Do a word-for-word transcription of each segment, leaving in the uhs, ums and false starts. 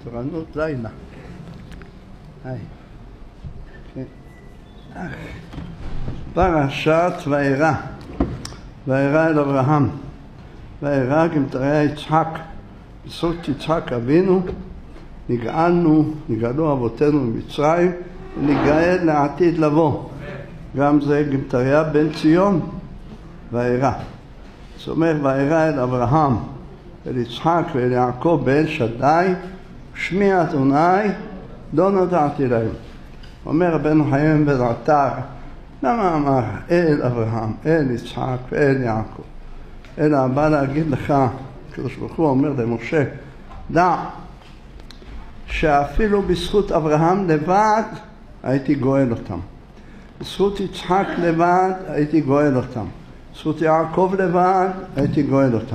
תורנות לילה. היי. פרשת וארא. וארא אל אברהם. וארא גמטריה יצחק. בזכות יצחק אבינו נגאלנו, נגאלו אבותינו ממצרים, ונגאל לעתיד לבוא. גם זה גמטריה בן ציון וארא. זאת אומרת, וארא אל אברהם, אל יצחק ואל יעקב באל שדי, שמי אדוני לא נודעתי להם. אומר רבנו חיים בן עטר, למה אמר אל אברהם, אל יצחק ואל יעקב? אלא בא להגיד לך, הקדוש ברוך הוא אומר למשה, דע שאפילו בזכות אברהם לבד הייתי גואל אותם. בזכות יצחק לבד הייתי גואל אותם. בזכות יעקב לבד הייתי גואל אותם.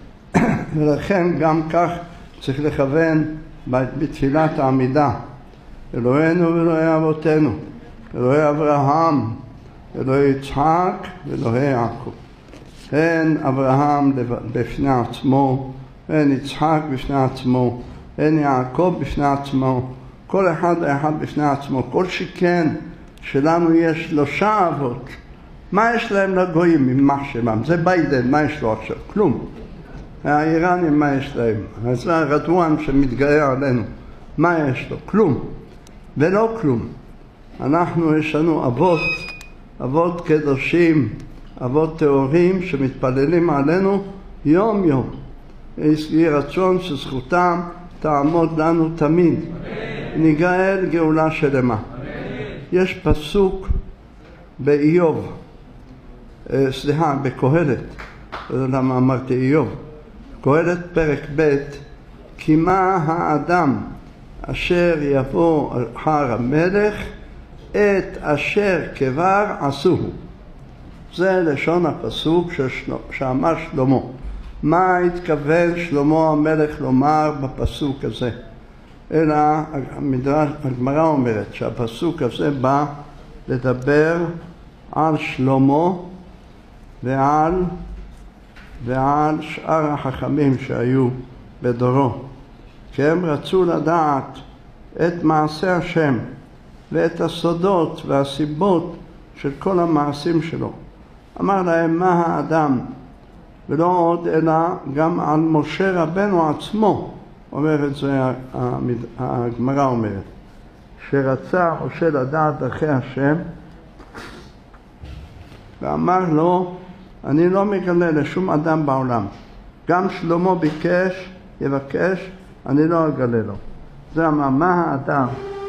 ולכן גם כך צריך לכוון בתפילת העמידה. אלוהינו ואלוהי אבותינו, אלוהי אברהם, אלוהי יצחק ואלוהי יעקב. הן אברהם בפני עצמו, הן יצחק בפני עצמו, הן יעקב בפני עצמו, כל אחד ואחד בפני עצמו. כל שכן שלנו יש שלושה אבות. מה יש להם לגויים ממה שמם? זה ביידן, מה יש לו עכשיו? כלום. האיראנים, מה יש להם? אז הרדואן שמתגאה עלינו, מה יש לו? כלום. ולא כלום. אנחנו יש לנו אבות, אבות קדושים, אבות טהורים שמתפללים עלינו יום יום. יהי רצון שזכותם תעמוד לנו תמיד. ניגאל גאולה שלמה. יש פסוק באיוב, סליחה, בקהלת, למה אמרתי איוב, קהלת פרק ב', כי מה האדם אשר יבוא אחר המלך את אשר כבר עשוהו. זה לשון הפסוק שאמר שלמה. מה התכוון שלמה המלך לומר בפסוק הזה? אלא הגמרא אומרת שהפסוק הזה בא לדבר על שלמה ועל, ועל שאר החכמים שהיו בדורו. כי הם רצו לדעת את מעשה השם ואת הסודות והסיבות של כל המעשים שלו. אמר להם מה האדם, ולא עוד אלא גם על משה רבנו עצמו, אומר את זה הגמרא אומרת, שרצה משה לדעת דרכי השם, ואמר לו, אני לא מגלה לשום אדם בעולם. גם שלמה ביקש, יבקש, אני לא אגלה לו. זה אמר, מה האדם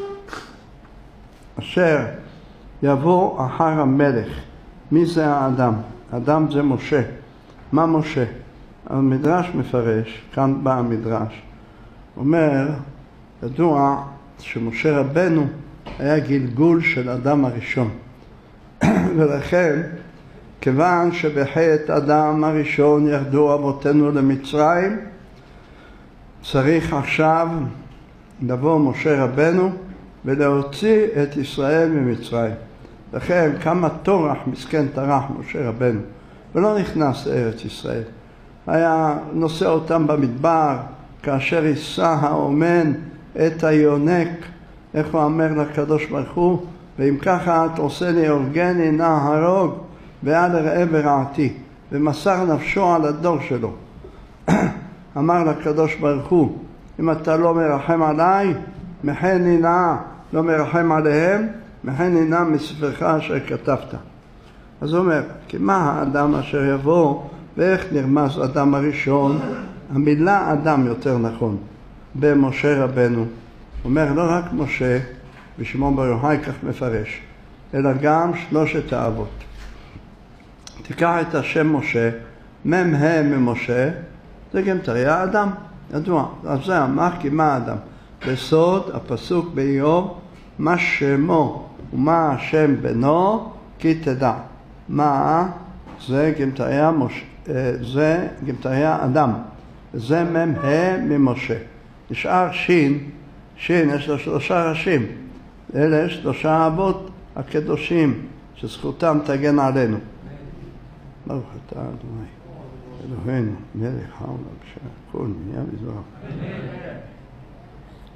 אשר יבוא אחר המלך? מי זה האדם? האדם זה משה. מה משה? המדרש מפרש, כאן בא המדרש, אומר, ידוע שמשה רבנו היה גלגול של אדם הראשון. ולכן, כיוון שבחטא אדם הראשון ירדו אבותינו למצרים, צריך עכשיו לבוא משה רבנו ולהוציא את ישראל ממצרים. לכן כמה תורח מסכן טרח משה רבנו ולא נכנס לארץ ישראל. היה נושא אותם במדבר כאשר יישא האומן את היונק, איך הוא אומר לקדוש ברוך הוא, ואם ככה את עושה לי אורגני נא הרוג ועד ראה ורעתי, ומסר נפשו על הדור שלו. אמר לקדוש ברוך הוא, אם אתה לא מרחם עליי, מחני נא, לא מרחם עליהם, מחני נא מספרך אשר כתבת. אז הוא אומר, כי מה האדם אשר יבוא, ואיך נרמז אדם הראשון? המילה אדם יותר נכון, במשה רבנו. אומר לא רק משה, ושמעון בר יוחאי כך מפרש, אלא גם שלושת האבות. תיקח את השם משה, מם הם ממשה, זה גם תראה אדם, ידוע. אז זה אמר כי מה אדם? בסוד הפסוק באיוב, מה שמו ומה השם בנו, כי תדע. מה? זה גמטריה משה, זה גמטריה אדם. זה מם הם ממשה. נשאר שין, שין יש לו שלושה ראשים. אלה שלושה אבות הקדושים שזכותם תגן עלינו. ברוך אתה אדוני אלוהינו מלך העולם שהכל נהיה בדברו.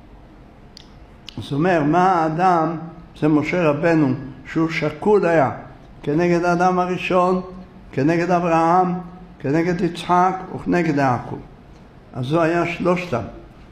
זאת אומרת, מה האדם, זה משה רבנו, שהוא שקול היה, כנגד האדם הראשון, כנגד אברהם, כנגד יצחק וכנגד יעקב. אז זו היה שלושתם.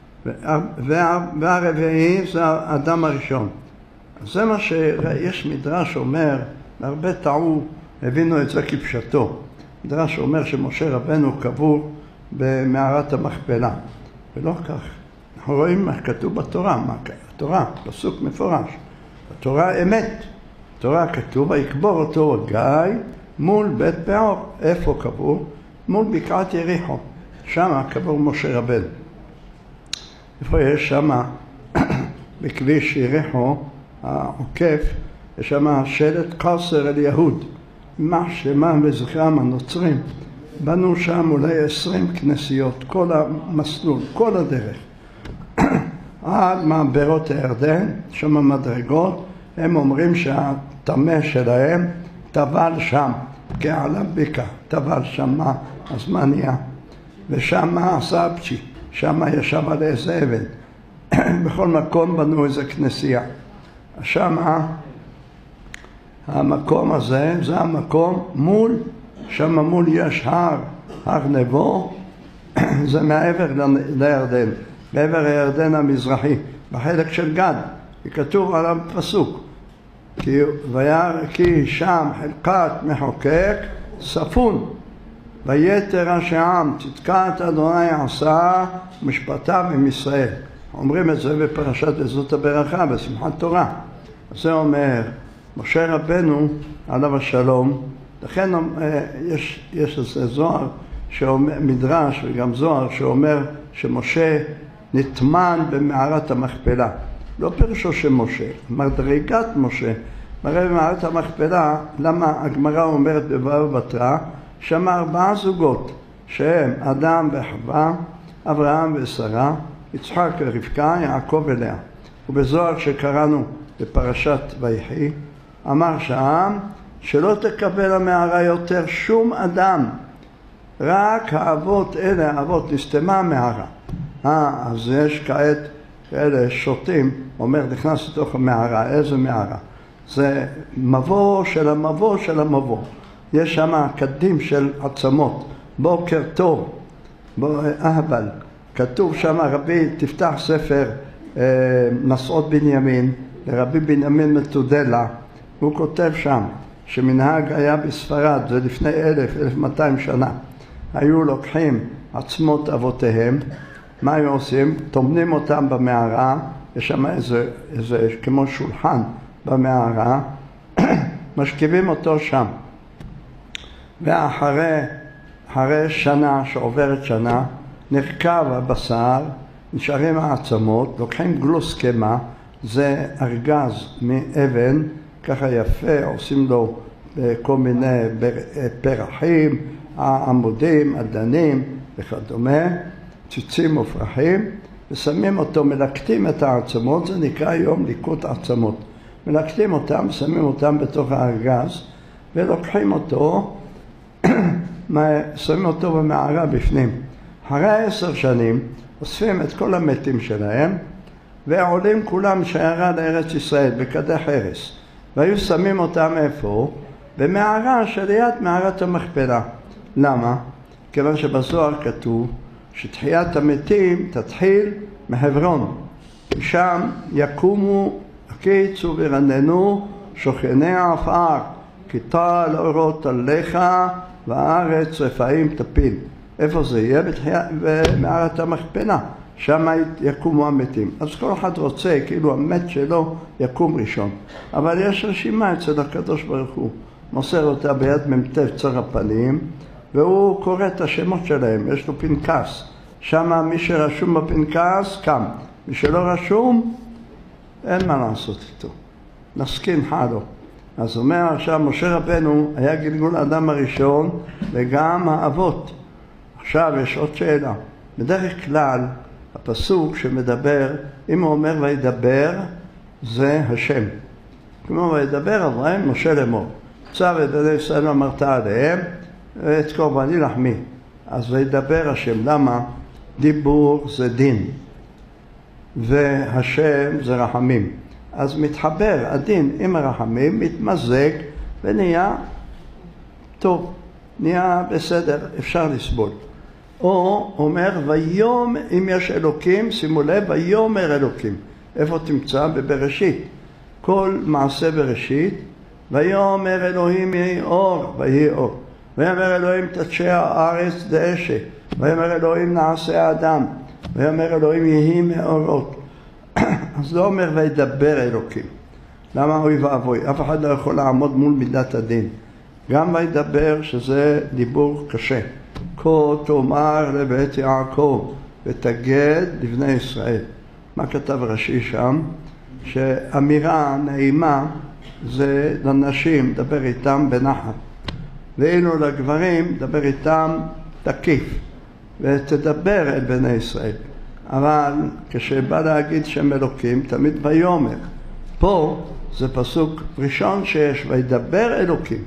והרביעי זה האדם הראשון. אז זה מה שיש מדרש אומר, הרבה טעו, הבינו את זה כפשטו. מדרש אומר שמשה רבנו קבור במערת המכפלה. ולא כך. אנחנו רואים מה כתוב בתורה, מה התורה, פסוק מפורש. התורה אמת. התורה כתוב, ויקבור אותו גיא מול בית פאור. איפה קבור? מול בקעת יריחו. שם קבור משה רבנו. איפה יש שם, בכביש יריחו, העוקף, יש שם שלט קסר אל יהוד. מה שמה בזכרם הנוצרים. בנו שם אולי עשרים כנסיות, כל המסלול, כל הדרך. עד מעברות הירדן, שם מדרגות, הם אומרים שהטמא שלהם טבל שם, כעל הבקע, טבל שם, אז מה נהיה? ושם הסבצ'י, שם ישב על איזה אבן. בכל מקום בנו איזה כנסייה. שם המקום הזה, זה המקום מול, שם מול יש הר, הר נבו, זה מעבר לירדן, בעבר הירדן המזרחי, בחלק של גד, וכתוב על הפסוק, כי, כי שם חלקת מחוקק ספון, ויתר השעם צדקת אדוני עשה משפטיו עם ישראל. אומרים את זה בפרשת עזות הברכה, בשמחת תורה. זה אומר, משה רבנו עליו השלום, לכן יש, יש איזה זוהר, שאומר, מדרש וגם זוהר שאומר שמשה נטמן במערת המכפלה. לא פירושו שמשה, מדרגת משה. מראה במערת המכפלה, למה הגמרא אומרת בבבא בתרא, שם ארבעה זוגות, שהם אדם וחווה, אברהם ושרה, יצחק ורבקה, יעקב ולאה. ובזוהר שקראנו בפרשת ויחי, אמר שם שלא תקבל המערה יותר שום אדם, רק האבות אלה, האבות נסתמה המערה. אה, אז יש כעת כאלה שוטים, אומר נכנס לתוך המערה, איזה מערה? זה מבוא של המבוא של המבוא. יש שם קדים של עצמות, בוקר טוב, אהבל. כתוב שם רבי, תפתח ספר אה, מסעות בנימין, לרבי בנימין מתודלה, הוא כותב שם שמנהג היה בספרד, זה לפני אלף, אלף מאתיים שנה, היו לוקחים עצמות אבותיהם, מה היו עושים? טומנים אותם במערה, יש שם איזה, איזה כמו שולחן במערה, משכיבים אותו שם. ואחרי אחרי שנה, שעוברת שנה, נרכב הבשר, נשארים העצמות, לוקחים גלוסקמה, זה ארגז מאבן, ככה יפה, עושים לו כל מיני פרחים, עמודים, עדנים וכדומה, ציצים ופרחים, ושמים אותו, מלקטים את העצמות, זה נקרא היום ליקוט עצמות. מלקטים אותם, שמים אותם בתוך הארגז, ולוקחים אותו, שמים אותו במערה בפנים. אחרי עשר שנים, אוספים את כל המתים שלהם, ועולים כולם שיירה לארץ ישראל, בכדי חרס. והיו שמים אותם איפה? במערה שליד מערת המכפלה. למה? כיוון שבזוהר כתוב שתחיית המתים תתחיל מחברון. שם יקומו, הקיצו ורננו, שוכני העפר, כי טל אורות עליך, והארץ רפאים תפיל. איפה זה יהיה? במערת המכפלה. שם יקומו המתים. אז כל אחד רוצה, כאילו המת שלו יקום ראשון. אבל יש רשימה אצל הקדוש ברוך הוא. מוסר אותה ביד ממתב צר הפנים, והוא קורא את השמות שלהם. יש לו פנקס. שם מי שרשום בפנקס קם. מי שלא רשום, אין מה לעשות איתו. נסכין חלו. אז אומר עכשיו, משה רבנו היה גלגול האדם הראשון, וגם האבות. עכשיו יש עוד שאלה. בדרך כלל, הפסוק שמדבר, אם הוא אומר וידבר, זה השם. כמו וידבר אברהם, משה לאמור. צו את בני ישראל אמרת עליהם, את קורבני לחמי. אז וידבר השם. למה? דיבור זה דין. והשם זה רחמים. אז מתחבר הדין עם הרחמים, מתמזג ונהיה טוב, נהיה בסדר, אפשר לסבול. או אומר ויום, אם יש אלוקים, שימו לב, ויאמר אלוקים. איפה תמצא? בבראשית. כל מעשה בראשית, ויאמר אלוהים יהי אור, ויהי אור. ויאמר אלוהים תדשא הארץ דשא, ויאמר אלוהים נעשה אדם, ויאמר אלוהים יהי מאורות. אז לא אומר וידבר אלוקים. למה אוי ואבוי? אף אחד לא יכול לעמוד מול מידת הדין. גם וידבר שזה דיבור קשה. כה תאמר לבית יעקב ותגד לבני ישראל. מה כתב רש"י שם? שאמירה נעימה זה לנשים, דבר איתם בנחת. ואילו לגברים, דבר איתם תקיף. ותדבר אל בני ישראל. אבל כשבא להגיד שם אלוקים, תמיד ויאמר. פה זה פסוק ראשון שיש, וידבר אלוקים.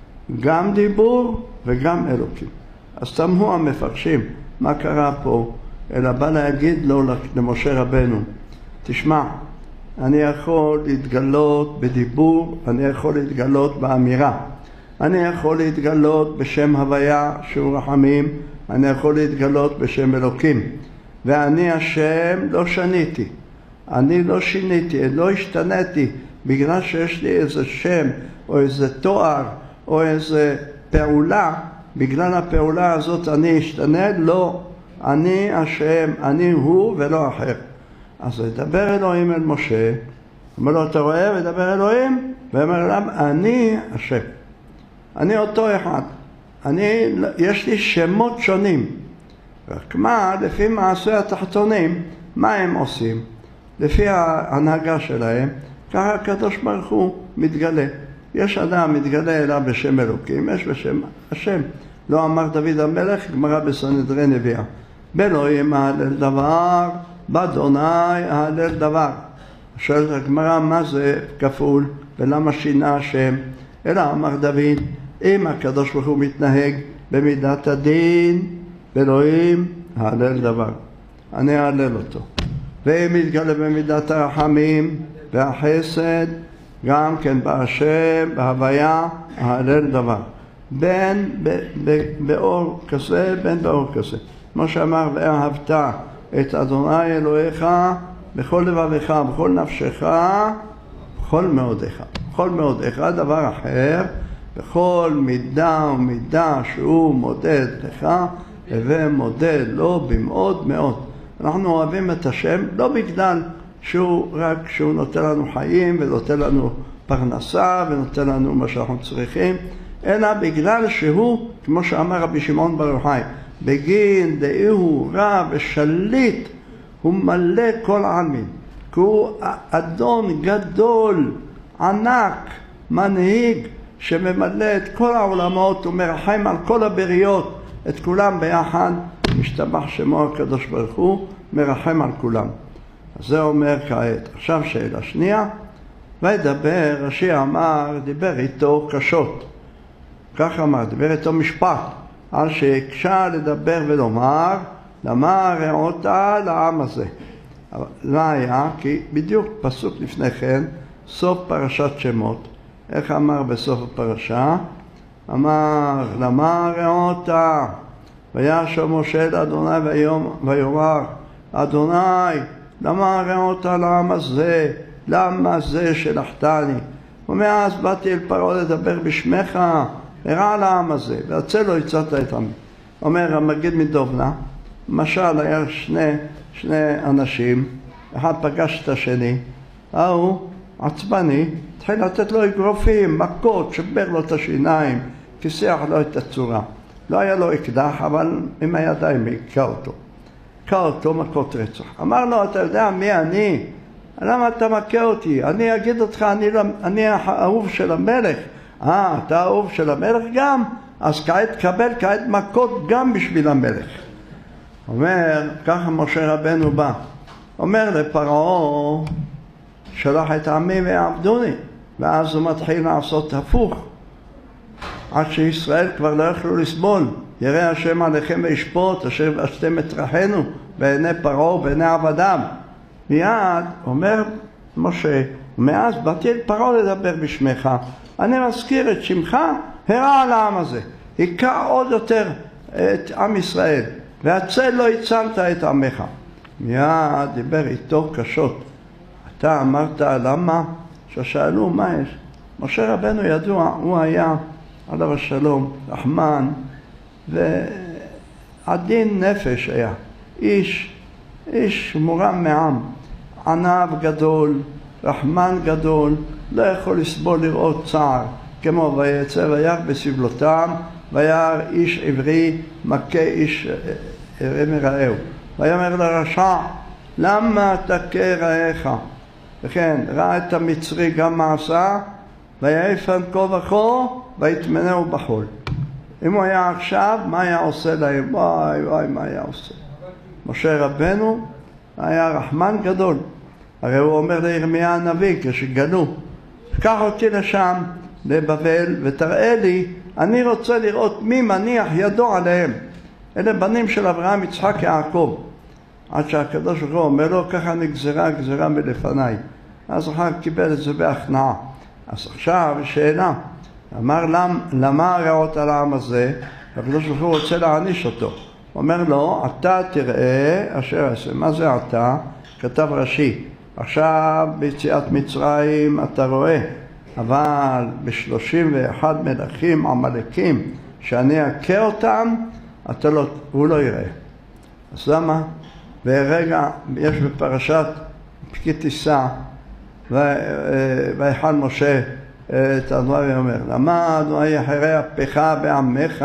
גם דיבור וגם אלוקים. אז תמהו המפרשים מה קרה פה, אלא בא להגיד לו למשה רבנו, תשמע, אני יכול להתגלות בדיבור, אני יכול להתגלות באמירה, אני יכול להתגלות בשם הוויה שהוא רחמים, אני יכול להתגלות בשם אלוקים, ואני השם לא שניתי, אני לא שיניתי, לא השתניתי, בגלל שיש לי איזה שם או איזה תואר או איזה פעולה, בגלל הפעולה הזאת אני אשתנה? לא, אני השם, אני הוא ולא אחר. אז ידבר אלוהים אל משה, אומר לו, אתה רואה? וידבר אלוהים, ואומר להם, אני השם. אני אותו אחד. אני, יש לי שמות שונים. רק מה, לפי מעשה התחתונים, מה הם עושים? לפי ההנהגה שלהם, ככה הקדוש ברוך הוא מתגלה. יש אדם מתגלה אליו בשם אלוקים, יש בשם השם. לא אמר דוד המלך, גמרא בסנהדרין הביאה. באלוהים ההלל דבר, באדוני ההלל דבר. שואלת הגמרא, מה זה כפול ולמה שינה השם? אלא אמר דוד, אם הקדוש ברוך הוא מתנהג במידת הדין, באלוהים ההלל דבר. אני אהלל אותו. ואם מתגלה במידת הרחמים והחסד, גם כן בהשם, בהוויה, ההלל דבר. בין ב, ב, באור כזה, בין באור כזה. כמו שאמר, ואהבת את אדוני אלוהיך בכל לבבך, בכל נפשך, בכל מאודיך. בכל מאודיך, דבר אחר, בכל מידה ומידה שהוא מודד לך, ומודד לו במאוד מאוד. אנחנו אוהבים את השם, לא בגלל שהוא רק שהוא נותן לנו חיים ונותן לנו פרנסה ונותן לנו מה שאנחנו צריכים, אלא בגלל שהוא, כמו שאמר רבי שמעון בר יוחאי, בגין דאהו רב ושליט, הוא מלא כל העלמין. כי הוא אדון גדול, ענק, מנהיג, שממלא את כל העולמות ומרחם על כל הבריות, את כולם ביחד, משתבח שמו הקדוש ברוך הוא, מרחם על כולם. אז זה אומר כעת. עכשיו שאלה שנייה, וידבר, רש"י אמר, דיבר איתו קשות. כך אמר, דיבר איתו משפט, על שהקשה לדבר ולומר, למה רעותה לעם הזה. מה היה? כי בדיוק פסוק לפני כן, סוף פרשת שמות, איך אמר בסוף הפרשה? אמר, למה רעותה? וישב משה לאדוני ויאמר, אדוני, למה רעותה לעם הזה? למה זה שלחתני? ומאז באתי אל פרעה לדבר בשמך, הרע לעם הזה, והצל לא הצעת את עמי. אומר המגיד מדובנה, משל היה שני, שני אנשים, אחד פגש את השני, ההוא עצבני, התחיל לתת לו אגרופים, מכות, שבר לו את השיניים, כיסח לו את הצורה. לא היה לו אקדח, אבל עם הידיים היכה אותו. היכה אותו מכות רצח. אמר לו, אתה יודע מי אני? למה אתה מכה אותי? אני אגיד אותך, אני, אני האהוב של המלך. אה, אתה האהוב של המלך גם? אז כעת קבל כעת מכות גם בשביל המלך. אומר, ככה משה רבנו בא. אומר לפרעה, שלח את עמי ויעבדוני. ואז הוא מתחיל לעשות הפוך. עד שישראל כבר לא יכלו לסבול. ירא השם עליכם וישפוט, אשר ואשתם את רחנו בעיני פרעה ובעיני עבדיו. מיד אומר משה, ומאז באתי אל פרעה לדבר בשמך, אני מזכיר את שמך, הרע על העם הזה, היכה עוד יותר את עם ישראל, והצל לא הצלת את עמך. מיד דיבר איתו קשות. אתה אמרת למה? ששאלו מה יש. משה רבנו ידוע, הוא היה עליו השלום, רחמן ועדין נפש היה, איש, איש מורם מעם, ענב גדול, רחמן גדול, לא יכול לסבול לראות צער, כמו ויצא וירא בסבלותם, וירא איש עברי מכה איש מרעהו, ויאמר לרשע, למה תכה רעך? וכן, ראה את המצרי גם מעשה, ויעיפן כה וכה, ויטמנהו בחול. אם הוא היה עכשיו, מה היה עושה להם? וואי וואי, מה היה עושה? משה רבנו היה רחמן גדול. הרי הוא אומר לירמיה הנביא, כשגלו, קח אותי לשם, לבבל, ותראה לי, אני רוצה לראות מי מניח ידו עליהם. אלה בנים של אברהם, יצחק, יעקב. עד שהקדוש ברוך הוא אומר לו, ככה נגזרה גזרה מלפניי. אז אחר קיבל את זה בהכנעה. אז עכשיו שאלה, אמר למ, למה הרעות על העם הזה? הקדוש ברוך הוא רוצה להעניש אותו. אומר לו, אתה תראה אשר עשה. מה זה אתה? כתב רש"י. עכשיו ביציאת מצרים אתה רואה, אבל בשלושים ואחד מלכים עמלקים שאני אכה אותם, אתה לא, הוא לא יראה. אז למה? ורגע יש בפרשת כי תישא, ויחל משה את הדברים אומר, למה אדוני יחרה אפיך בעמך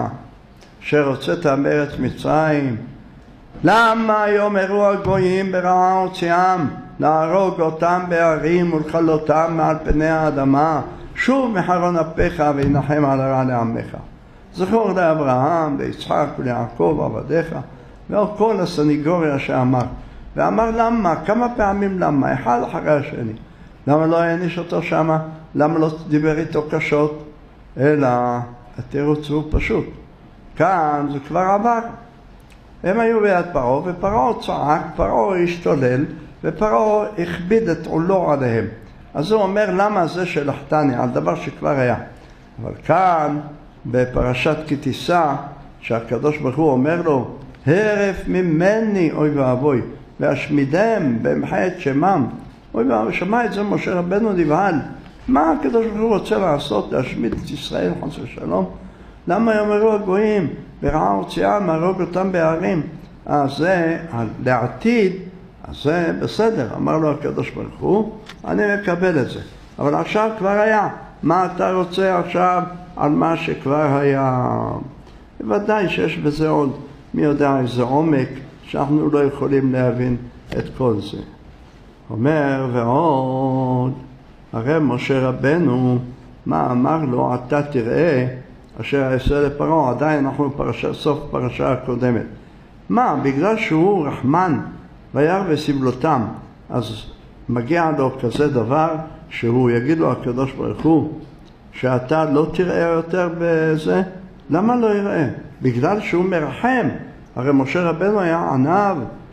שרוצית מארץ מצרים? למה יאמרו הגויים ברעה הוציאם להרוג אותם בערים ולכלותם מעל פני האדמה? שוב מחרון אפיך וינחם על הרע לעמך. זכור לאברהם, ליצחק וליעקב עבדיך, וכל הסניגוריה שאמר. ואמר למה? כמה פעמים למה? אחד אחרי השני. למה לא העניש אותו שמה? למה לא דיבר איתו קשות? אלא התירוץ הוא פשוט. כאן זה כבר עבר. הם היו ביד פרעה, ופרעה צעק, פרעה השתולל, ופרעה הכביד את עולו עליהם. אז הוא אומר, למה זה שלחתני? על דבר שכבר היה. אבל כאן, בפרשת כי תישא, שהקדוש ברוך הוא אומר לו, הרף ממני, אוי ואבוי, והשמידם במחה את שמם. אוי ואבוי, שמע את זה משה רבנו נבהל. מה הקדוש ברוך הוא רוצה לעשות? להשמיד את ישראל, חס ושלום? למה יאמרו הגויים? ברעה הוציאם, להרוג אותם בערים. אז זה, לעתיד, אז זה בסדר. אמר לו הקדוש ברוך הוא, אני מקבל את זה. אבל עכשיו כבר היה. מה אתה רוצה עכשיו על מה שכבר היה? בוודאי שיש בזה עוד, מי יודע איזה עומק, שאנחנו לא יכולים להבין את כל זה. אומר ועוד, הרי משה רבנו, מה אמר לו? אתה תראה אשר אעשה לפרעה. עדיין אנחנו בפרשה, סוף פרשה הקודמת. מה? בגלל שהוא רחמן וירא בסבלותם, אז מגיע לו כזה דבר שהוא יגיד לו הקדוש ברוך הוא שאתה לא תראה יותר בזה? למה לא יראה? בגלל שהוא מרחם. הרי משה רבנו היה ענב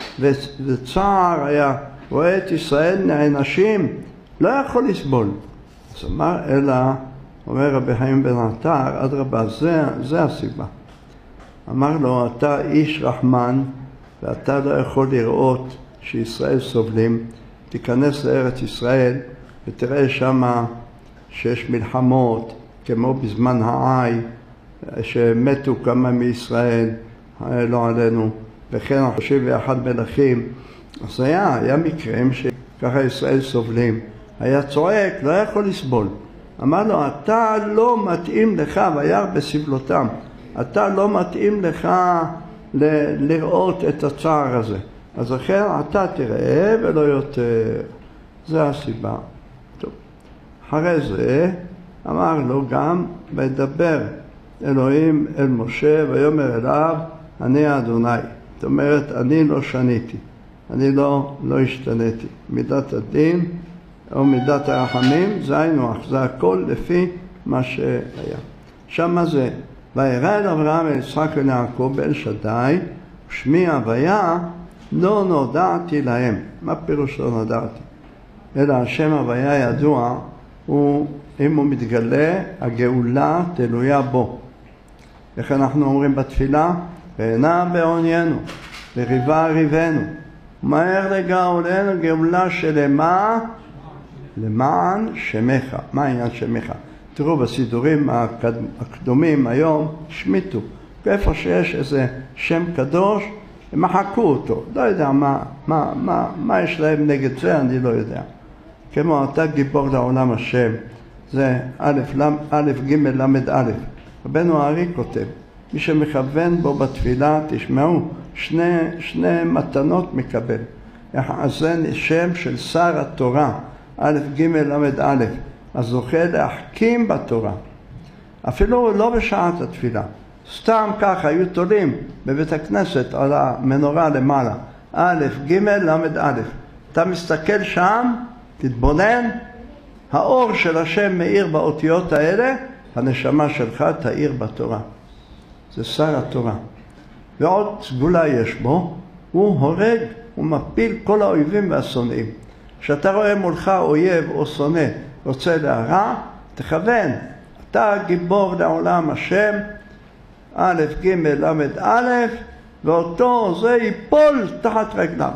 וצער, היה רואה את ישראל נענשים, לא יכול לסבול. אז אמר, אלא, אומר רבי חיים בן עטר, אדרבה, זה, זה הסיבה. אמר לו, אתה איש רחמן, ואתה לא יכול לראות שישראל סובלים, תיכנס לארץ ישראל ותראה שמה שיש מלחמות, כמו בזמן העי, שמתו כמה מישראל, לא עלינו, וכן שלושים ואחד מלכים. אז היה, היה מקרים שככה ישראל סובלים. היה צועק, לא יכול לסבול. אמר לו, אתה לא מתאים לך, וירא בסבלותם, אתה לא מתאים לך ל- לראות את הצער הזה. אז לכן אתה תראה ולא יותר. זה הסיבה. טוב. אחרי זה אמר לו גם, וידבר אלוהים אל משה ויאמר אליו, אני אדוני. זאת אומרת, אני לא שניתי, אני לא, לא השתניתי. מידת הדין או מידת הרחמים, זה היינו אח, זה הכל לפי מה שהיה. שמה זה, וירא אל אברהם אל יצחק וליעקב באל שדי, שמי הוויה, לא נודעתי להם. מה פירוש לא נודעתי? אלא השם הוויה ידוע, הוא, אם הוא מתגלה, הגאולה תלויה בו. איך אנחנו אומרים בתפילה? ועינה בעוניינו, וריבה ריבנו, מהר לגאולנו גאולה שלמה למען שמך. מה העניין שמך? תראו בסידורים הקדומים היום, שמיטו. איפה שיש איזה שם קדוש, הם מחקו אותו. לא יודע מה, מה, מה, מה יש להם נגד זה, אני לא יודע. כמו אתה גיבור לעולם השם, זה א', א', ג', למד א'. רבנו הארי כותב, מי שמכוון בו בתפילה, תשמעו, שני, שני מתנות מקבל. אז זה שם של שר התורה, א', ג', למד א', אז זוכה להחכים בתורה. אפילו לא בשעת התפילה. סתם ככה, היו תולים בבית הכנסת על המנורה למעלה, א', ג', למד א'. אתה מסתכל שם, תתבונן, האור של השם מאיר באותיות האלה, הנשמה שלך תאיר בתורה. זה שר התורה. ועוד סגולה יש בו, הוא הורג, הוא מפיל כל האויבים והשונאים. כשאתה רואה מולך אויב או שונא רוצה להרע, תכוון, אתה גיבור לעולם השם, א', ג', למד א', ואותו זה ייפול תחת רגליו.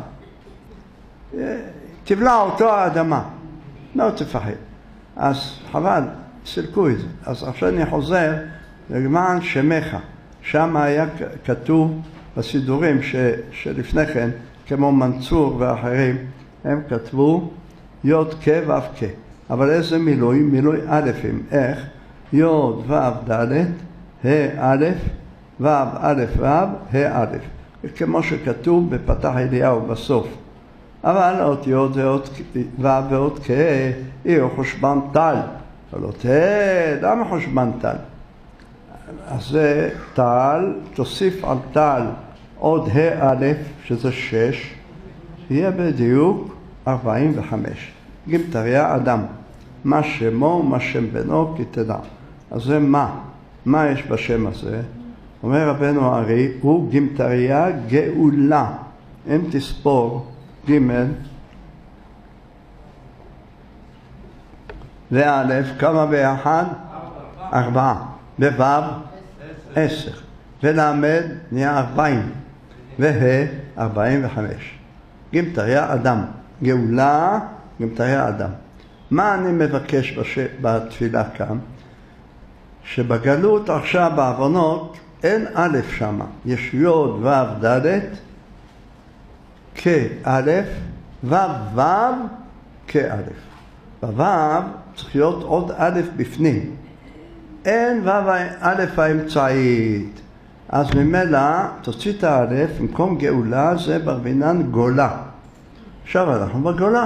תבלע אותו האדמה, לא תפחד. אז חבל, סילקו את זה. אז עכשיו אני חוזר למען שמך. שם היה כתוב בסידורים ש, שלפני כן, כמו מנצור ואחרים, הם כתבו יוד כ' ו' כ'. אבל איזה מילוי? מילוי אלפים. איך? יוד ו' ד' ה' א' ו' א' ו' ה' א'. כמו שכתוב בפתח אליהו בסוף. אבל האותיות זה עוד ו' ועוד כ' היא חושבן טל. אבל עוד ה', למה חושבן טל? אז זה טל, תוסיף על טל עוד ה' א', שזה שש, יהיה בדיוק ארבעים וחמש. גימטריה אדם. מה שמו, מה שם בנו, כי תדע. אז זה מה? מה יש בשם הזה? אומר רבנו הארי, הוא גימטריה גאולה. אם תספור ג' וא', כמה ביחד? ארבעה. בו' עשר. ולמד נהיה ארבעים. וה' ארבעים וחמש. גימטריה אדם. גאולה, גימטריה אדם. מה אני מבקש בש... בתפילה כאן? שבגלות עכשיו בעוונות אין א' שמה. יש י' ו' ד' כא' ו' ו' כא'. בו' צריך להיות עוד א' בפנים. אין ו' א' האמצעית. אז ממילא תוציא את האלף, במקום גאולה זה ברבינן גולה. עכשיו אנחנו בגולה.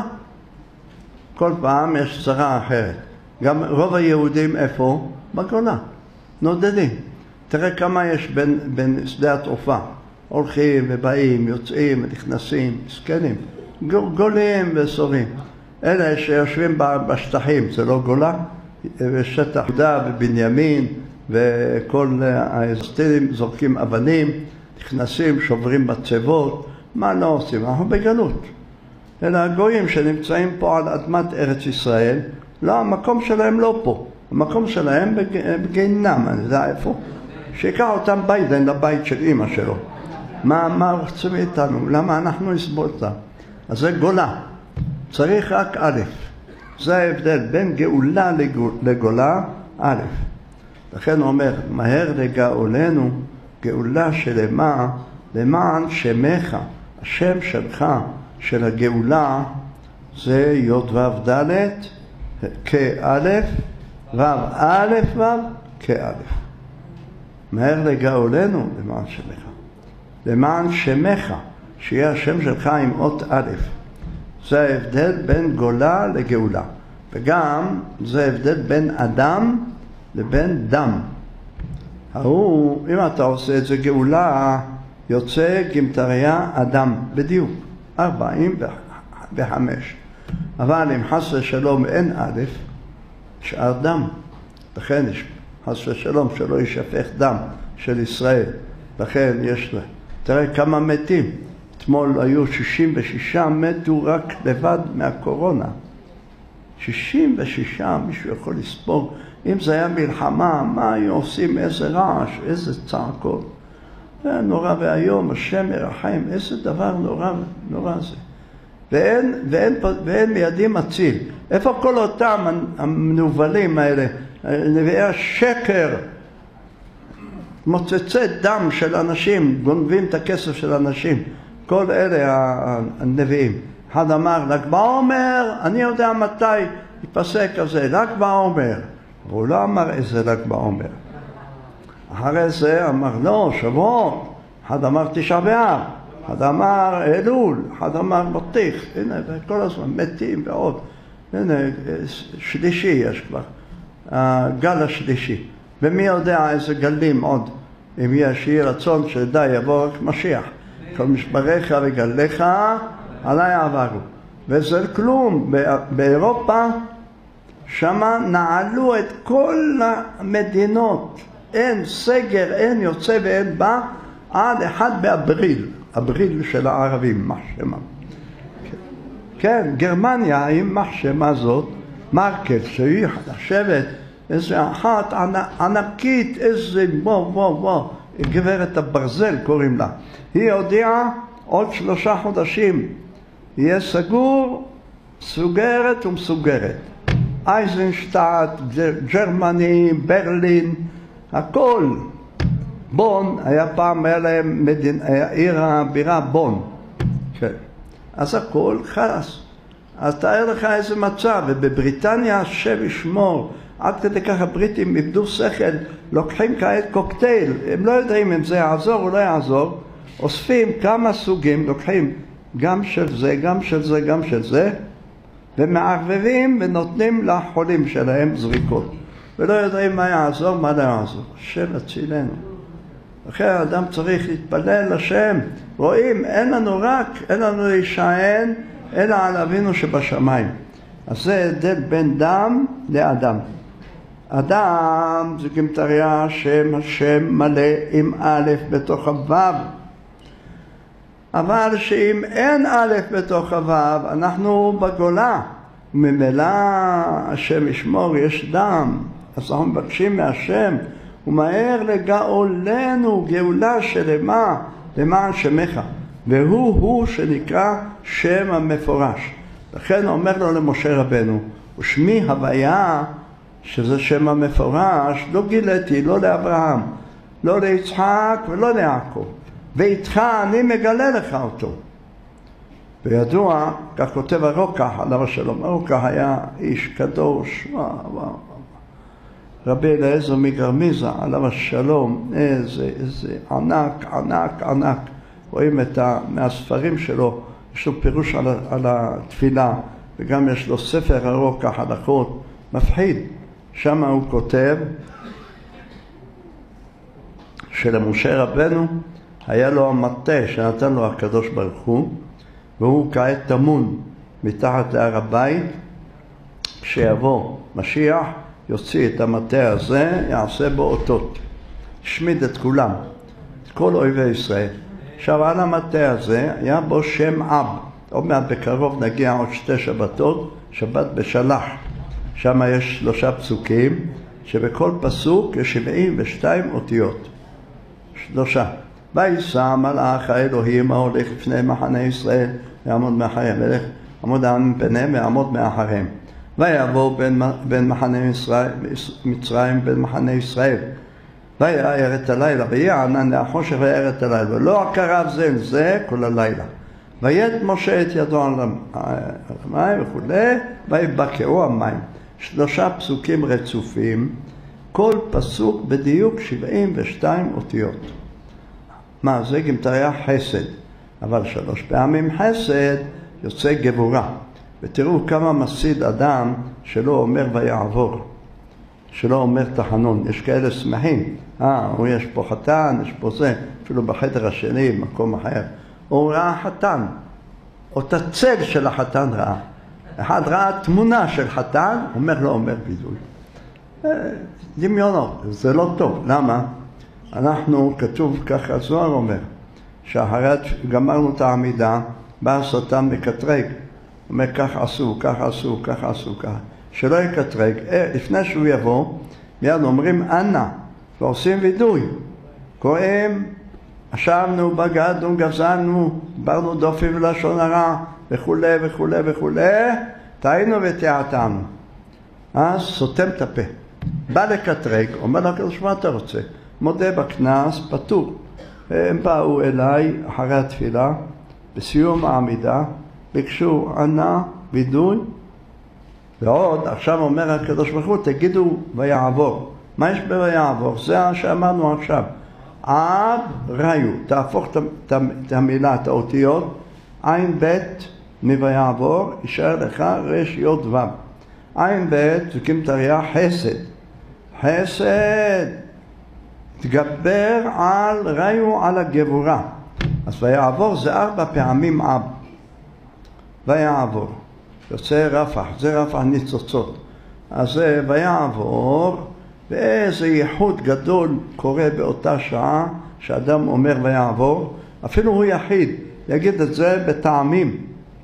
כל פעם יש צרה אחרת. גם רוב היהודים איפה? בגולה. נודדים. תראה כמה יש בין, בין שדה התעופה. הולכים ובאים, יוצאים, נכנסים, מסכנים. גולים וסורים. אלה שיושבים בשטחים, זה לא גולה? בשטח יהודה ובנימין וכל האזרחים זורקים אבנים, נכנסים, שוברים בצוות. מה לא עושים? אנחנו בגלות. אלא הגויים שנמצאים פה על אדמת ארץ ישראל, לא, המקום שלהם לא פה. המקום שלהם בגיהינום, אני יודע איפה. שיקח אותם ביידן לבית של אמא שלו. מה, מה רוצים איתנו? למה אנחנו נסבול אותם? אז זה גולה. צריך רק א'. זה ההבדל בין גאולה לגולה, א'. לכן הוא אומר, מהר לגאולנו, גאולה שלמה, למען שמך, השם שלך, של הגאולה, זה י' ו' ד' כא' ו' א' ו' כא'. מהר לגאולנו, למען שמך. למען שמך, שיהיה השם שלך עם אות א'. זה ההבדל בין גולה לגאולה. וגם זה ההבדל בין אדם לבין דם. ההוא, אם אתה עושה את זה גאולה, יוצא גימטריה אדם, בדיוק, ארבעים וחמש. אבל אם חס ושלום אין א', שאר דם. לכן יש חס ושלום שלא ישפך דם של ישראל. לכן יש לה. תראה כמה מתים. אתמול היו שישים ושישה, מתו רק לבד מהקורונה. שישים ושישה, מישהו יכול לספור. אם זה היה מלחמה, מה היו עושים? איזה רעש, איזה צעקות. זה נורא והיום, השם ירחם, איזה דבר נורא, נורא זה. ואין, ואין, ואין מידי מציל. איפה כל אותם המנובלים האלה, נביאי השקר, מוצצי דם של אנשים, גונבים את הכסף של אנשים, כל אלה הנביאים. אחד אמר, ל"ג בעומר, אני יודע מתי ייפסק הזה, ל"ג בעומר. והוא לא אמר איזה ל"ג בעומר. אחרי זה אמר, לא, שבוע. אחד אמר תשעה באב, אחד אמר אלול, אחד אמר בטיח. הנה, כל הזמן מתים ועוד. הנה, שלישי יש כבר, הגל השלישי. ומי יודע איזה גלים עוד, אם יש יהי רצון שדי יבוא רק משיח. כל משבריך וגליך עליי עברו. וזה כלום, באירופה שמה נעלו את כל המדינות, אין סגר, אין יוצא ואין בא, עד אחד באפריל, אפריל של הערבים, מחשמה. כן, גרמניה עם מחשמה זאת, מרקל, שהיא לשבת, איזה אחת ענקית, איזה בוא בוא בוא, גברת הברזל קוראים לה. היא הודיעה עוד שלושה חודשים, יהיה סגור, סוגרת ומסוגרת. אייזנשטאט, גרמני, ברלין, הכל. בון, היה פעם, היה להם מדין, היה עיר הבירה בון. כן. אז הכל חלס. אז תאר לך איזה מצב, ובבריטניה השם ישמור, עד כדי כך הבריטים איבדו שכל, לוקחים כעת קוקטייל, הם לא יודעים אם זה יעזור או לא יעזור, אוספים כמה סוגים, לוקחים גם של זה, גם של זה, גם של זה, ומערבבים ונותנים לחולים שלהם זריקות. ולא יודעים מה יעזור, מה לא יעזור. השם הצילנו. אחרי האדם צריך להתפלל לשם. רואים, אין לנו רק, אין לנו להישען, אלא על אבינו שבשמיים. אז זה הבדל בין דם לאדם. אדם זה גמטריה שם השם מלא עם א' בתוך הוו. אבל שאם אין א' בתוך הוו, אנחנו בגולה. ממילא השם ישמור, יש דם. אז אנחנו מבקשים מהשם, ומהר לגאולנו, גאולה שלמה, למען שמך. והוא הוא שנקרא שם המפורש. לכן אומר לו למשה רבנו, ושמי הוויה, שזה שם המפורש, לא גיליתי, לא לאברהם, לא ליצחק ולא ליעקב. ואיתך אני מגלה לך אותו. וידוע, כך כותב הרוקח, עליו השלום, הרוקח היה איש קדוש, וואו, וואו. רבי אליעזר מגרמיזה, עליו השלום, איזה, איזה ענק, ענק, ענק. רואים את ה, מהספרים שלו, יש לו פירוש על, על התפילה, וגם יש לו ספר הרוקח, הלכות, מפחיד. שם הוא כותב, שלמשה רבנו, היה לו המטה שנתן לו הקדוש ברוך הוא, והוא כעת תמון מתחת להר הבית. כשיבוא משיח, יוציא את המטה הזה, יעשה בו אותות. השמיד את כולם, את כל אויבי ישראל. עכשיו על המטה הזה היה בו שם אב. עוד מעט בקרוב נגיע עוד שתי שבתות, שבת בשלח. שם יש שלושה פסוקים, שבכל פסוק יש שבעים ושתיים אותיות. שלושה. וישא מלאך האלוהים ההולך לפני מחנה ישראל, יעמוד מאחריהם, ילך עמוד העם פניהם ויעמוד מאחריהם. ויבוא בין, בין מחנה ישראל, מצרים בין מחנה ישראל. וירא את הלילה, ויהיה ענן החושך וירא את הלילה, ולא קרב זה אל זה כל הלילה. ויית משה את ידו על המים וכו', ויבקעו המים. שלושה פסוקים רצופים, כל פסוק בדיוק שבעים ושתיים אותיות. מה זה? גמטריה חסד, אבל שלוש פעמים חסד יוצא גבורה. ותראו כמה מסיד אדם שלא אומר ויעבור, שלא אומר תחנון. יש כאלה שמחים, אה, הוא יש פה חתן, יש פה זה, אפילו בחדר השני, במקום אחר. הוא ראה חתן, או את הצל של החתן ראה. אחד ראה תמונה של חתן, אומר לא אומר בידוי. דמיונות, זה לא טוב. למה? אנחנו, כתוב ככה, זוהר אומר, שאחרי גמרנו את העמידה, בא השטן מקטרג. הוא אומר, כך עשו, כך עשו, כך עשו, כך. שלא יקטרג. לפני שהוא יבוא, מיד אומרים, אנא, ועושים וידוי. קוראים, אשמנו, בגדנו, גזלנו, ברנו דופי ולשון הרע, וכו' וכו' וכו', טעינו ותיעתנו. אז סותם את הפה. בא לקטרג, אומר לו, הקדוש מה אתה רוצה? מודה בכנס, פטור. הם באו אליי אחרי התפילה, בסיום העמידה, ביקשו ענה, וידוי, ועוד, עכשיו אומר הקדוש ברוך הוא, תגידו ויעבור. מה יש בויעבור? זה שאמרנו עכשיו. עד ראיו, תהפוך את המילה, את האותיות, עין בית מויעבור, יישאר לך רש יוד וו. עין בית, זוקים תריה, חסד. חסד, תגבר על, ראיו על הגבורה. אז ויעבור זה ארבע פעמים אב. ויעבור. יוצא רפח, זה רפח ניצוצות. אז זה ויעבור, ואיזה ייחוד גדול קורה באותה שעה שאדם אומר ויעבור, אפילו הוא יחיד, יגיד את זה בטעמים.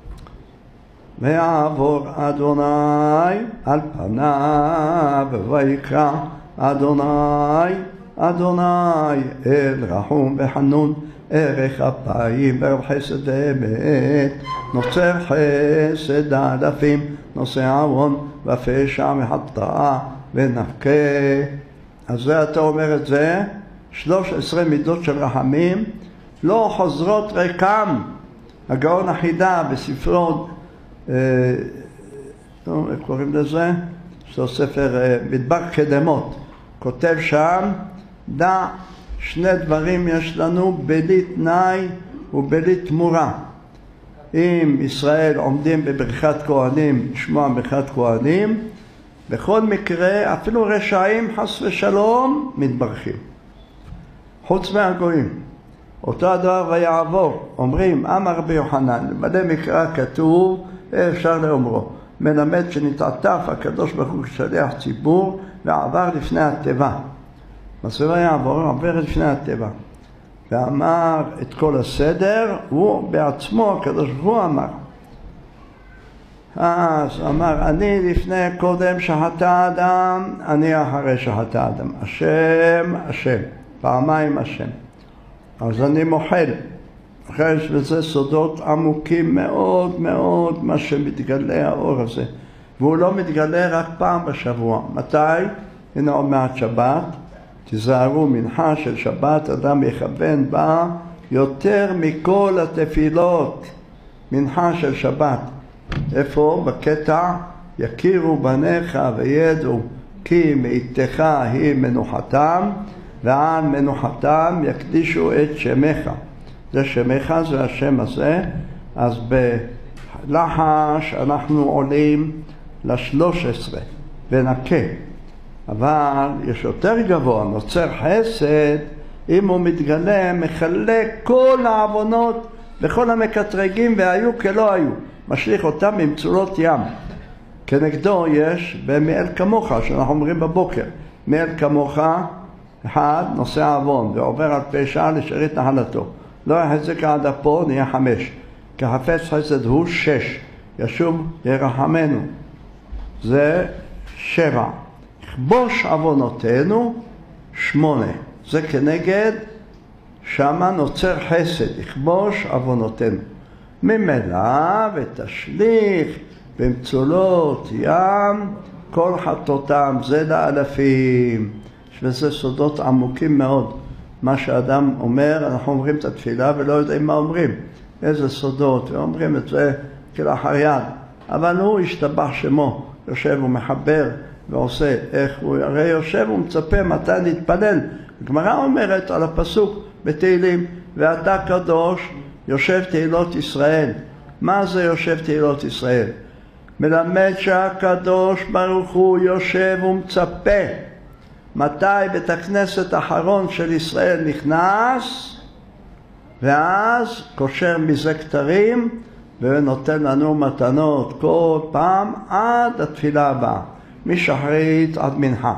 ויעבור אדוני על פניו ויקרא אדוני אדוני אל רחום וחנון ערך אפיים וערב חסד אמת נוצר חסד אלפים נושא עוון ופשע מחטאה ונקה. אז זה אתה אומר את זה, שלוש עשרה מידות של רחמים לא חוזרות ריקם. הגאון החידה בספרו, אה, איך קוראים לזה? זה ספר אה, מדבר קדמות, כותב שם, דע שני דברים יש לנו בלי תנאי ובלי תמורה. אם ישראל עומדים בברכת כהנים, לשמוע ברכת כהנים, בכל מקרה, אפילו רשעים חס ושלום מתברכים. חוץ מהגויים. אותו הדבר ויעבור. אומרים, אמר רבי יוחנן, למלא מקרא כתוב, אפשר לאומרו. מלמד שנתעטף הקדוש ברוך הוא כשליח ציבור, ועבר לפני הטבע. מה זה ויעבור? עבר לפני הטבע. ואמר את כל הסדר, הוא בעצמו, הקדוש ברוך הוא אמר. אז אמר, אני לפני קודם שחטא האדם, אני אחרי שחטא האדם. השם, השם, פעמיים השם. אז אני מוחל. אחרי שזה סודות עמוקים מאוד מאוד מה שמתגלה האור הזה. והוא לא מתגלה רק פעם בשבוע. מתי? הנה עוד מעט שבת. תזהרו, מנחה של שבת, אדם יכוון בה יותר מכל התפילות. מנחה של שבת. איפה? בקטע, יכירו בניך וידעו כי מאיתך היא מנוחתם, ועל מנוחתם יקדישו את שמך. זה שמך, זה השם הזה. אז בלחש אנחנו עולים לשלוש עשרה ונקה. אבל יש יותר גבוה, נוצר חסד, אם הוא מתגלה, מחלק כל העוונות וכל המקטרגים והיו כלא היו. משליך אותם עם צורות ים. כנגדו יש במאל כמוך, שאנחנו אומרים בבוקר. מאל כמוך, אחד, נושא עוון, ועובר על פשע לשארית נחלתו. לא יחזק עד אפו, נהיה חמש. כחפץ חסד הוא שש. ישוב ירחמנו. זה שבע. יכבוש עוונותינו, שמונה. זה כנגד, שמה נוצר חסד. יכבוש עוונותינו. ממילא ותשליך במצולות ים כל חטאותם, זה לאלפים. וזה סודות עמוקים מאוד. מה שאדם אומר, אנחנו אומרים את התפילה ולא יודעים מה אומרים. איזה סודות, ואומרים את זה כלאחר יד. אבל הוא השתבח שמו, יושב ומחבר ועושה איך הוא, הרי יושב ומצפה מתי נתפלל. הגמרא אומרת על הפסוק בתהילים, ואתה קדוש יושב תהילות ישראל. מה זה יושב תהילות ישראל? מלמד שהקדוש ברוך הוא יושב ומצפה. מתי בית הכנסת האחרון של ישראל נכנס, ואז קושר מזה כתרים ונותן לנו מתנות כל פעם עד התפילה הבאה. משחרית עד מנחה,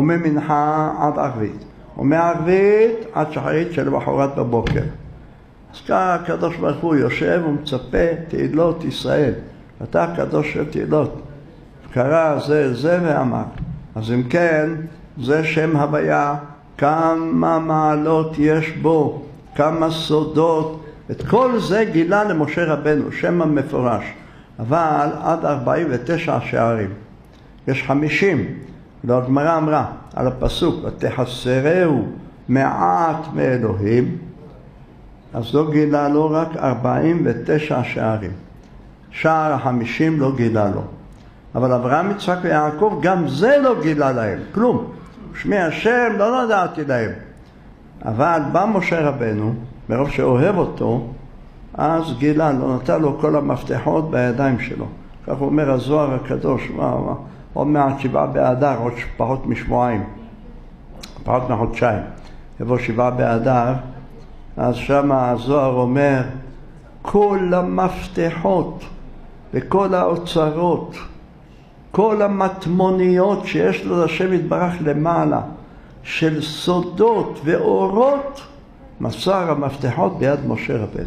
וממנחה עד ערבית, ומערבית עד שחרית של בחורת בבוקר. אז ככה הקדוש ברוך הוא יושב ומצפה תהילות ישראל. אתה הקדוש של תהילות. קרא זה זה ואמר. אז אם כן, זה שם הוויה, כמה מעלות יש בו, כמה סודות. את כל זה גילה למשה רבנו, שם המפורש. אבל עד ארבעים ותשע שערים. יש חמישים. והגמרא אמרה על הפסוק, ותחסרהו מעט מאלוהים, אז לא גילה לו רק ארבעים ותשע שערים. שער החמישים לא גילה לו. אבל אברהם, יצחק ויעקב, גם זה לא גילה להם, כלום. שמי השם לא נדעתי להם. אבל בא משה רבנו, מרוב שאוהב אותו, אז גילה, לא נתן לו כל המפתחות בידיים שלו. כך הוא אומר הזוהר הקדוש, מה, מה, עוד מעט שבעה באדר, עוד פחות משבועיים, פחות מחודשיים. יבוא שבעה באדר, אז שם הזוהר אומר, כל המפתחות וכל האוצרות, כל המטמוניות שיש לו השם יתברך למעלה, של סודות ואורות, מסר המפתחות ביד משה רבנו.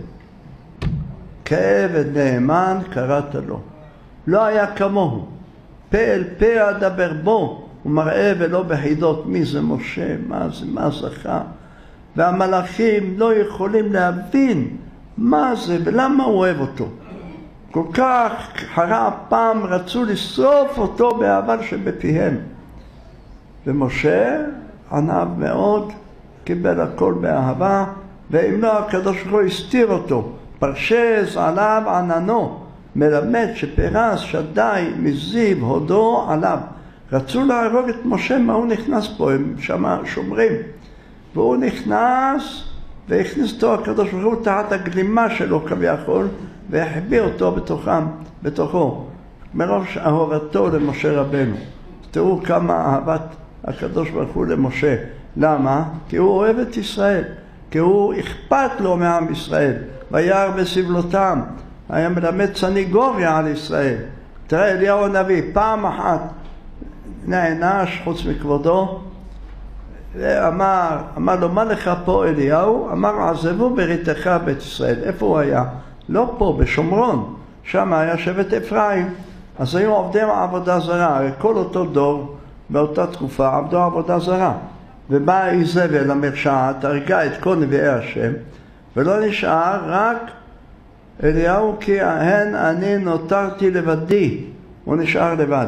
כעבד נאמן קראת לו. לא היה כמוהו. פה אל פה אדבר בו, הוא מראה ולא בחידות. מי זה משה? מה זה? מה זכה? והמלאכים לא יכולים להבין מה זה ולמה הוא אוהב אותו. כל כך חרה הפעם רצו לשרוף אותו באהבה שבפיהם. ומשה ענב מאוד, קיבל הכל באהבה, ואם לא הקדוש ברוך הוא הסתיר אותו. פרשז עליו עננו, מלמד שפרס שדי מזיו הודו עליו. רצו להרוג את משה, מה הוא נכנס פה? הם שמה שומרים. והוא נכנס והכניס אותו הקדוש ברוך הוא תחת הגלימה שלו כביכול, והחביא אותו בתוכם, בתוכו, מרוב אהובתו למשה רבנו. תראו כמה אהבת הקדוש ברוך הוא למשה. למה? כי הוא אוהב את ישראל, כי הוא אכפת לו מעם ישראל, וירא בסבלותם, היה מלמד סניגוריה על ישראל. תראה, אליהו הנביא פעם אחת נענש חוץ מכבודו, ואמר, אמר לו, מה לך פה אליהו? אמר, עזבו בריתך בית ישראל. איפה הוא היה? לא פה, בשומרון. שם היה שבט אפרים. אז היו עובדים עבודה זרה. כל אותו דור, באותה תקופה, עבדו עבודה זרה. ובא איזבל המרשעת, הרגה את כל נביאי השם, ולא נשאר רק אליהו, כי הן אני נותרתי לבדי. הוא נשאר לבד.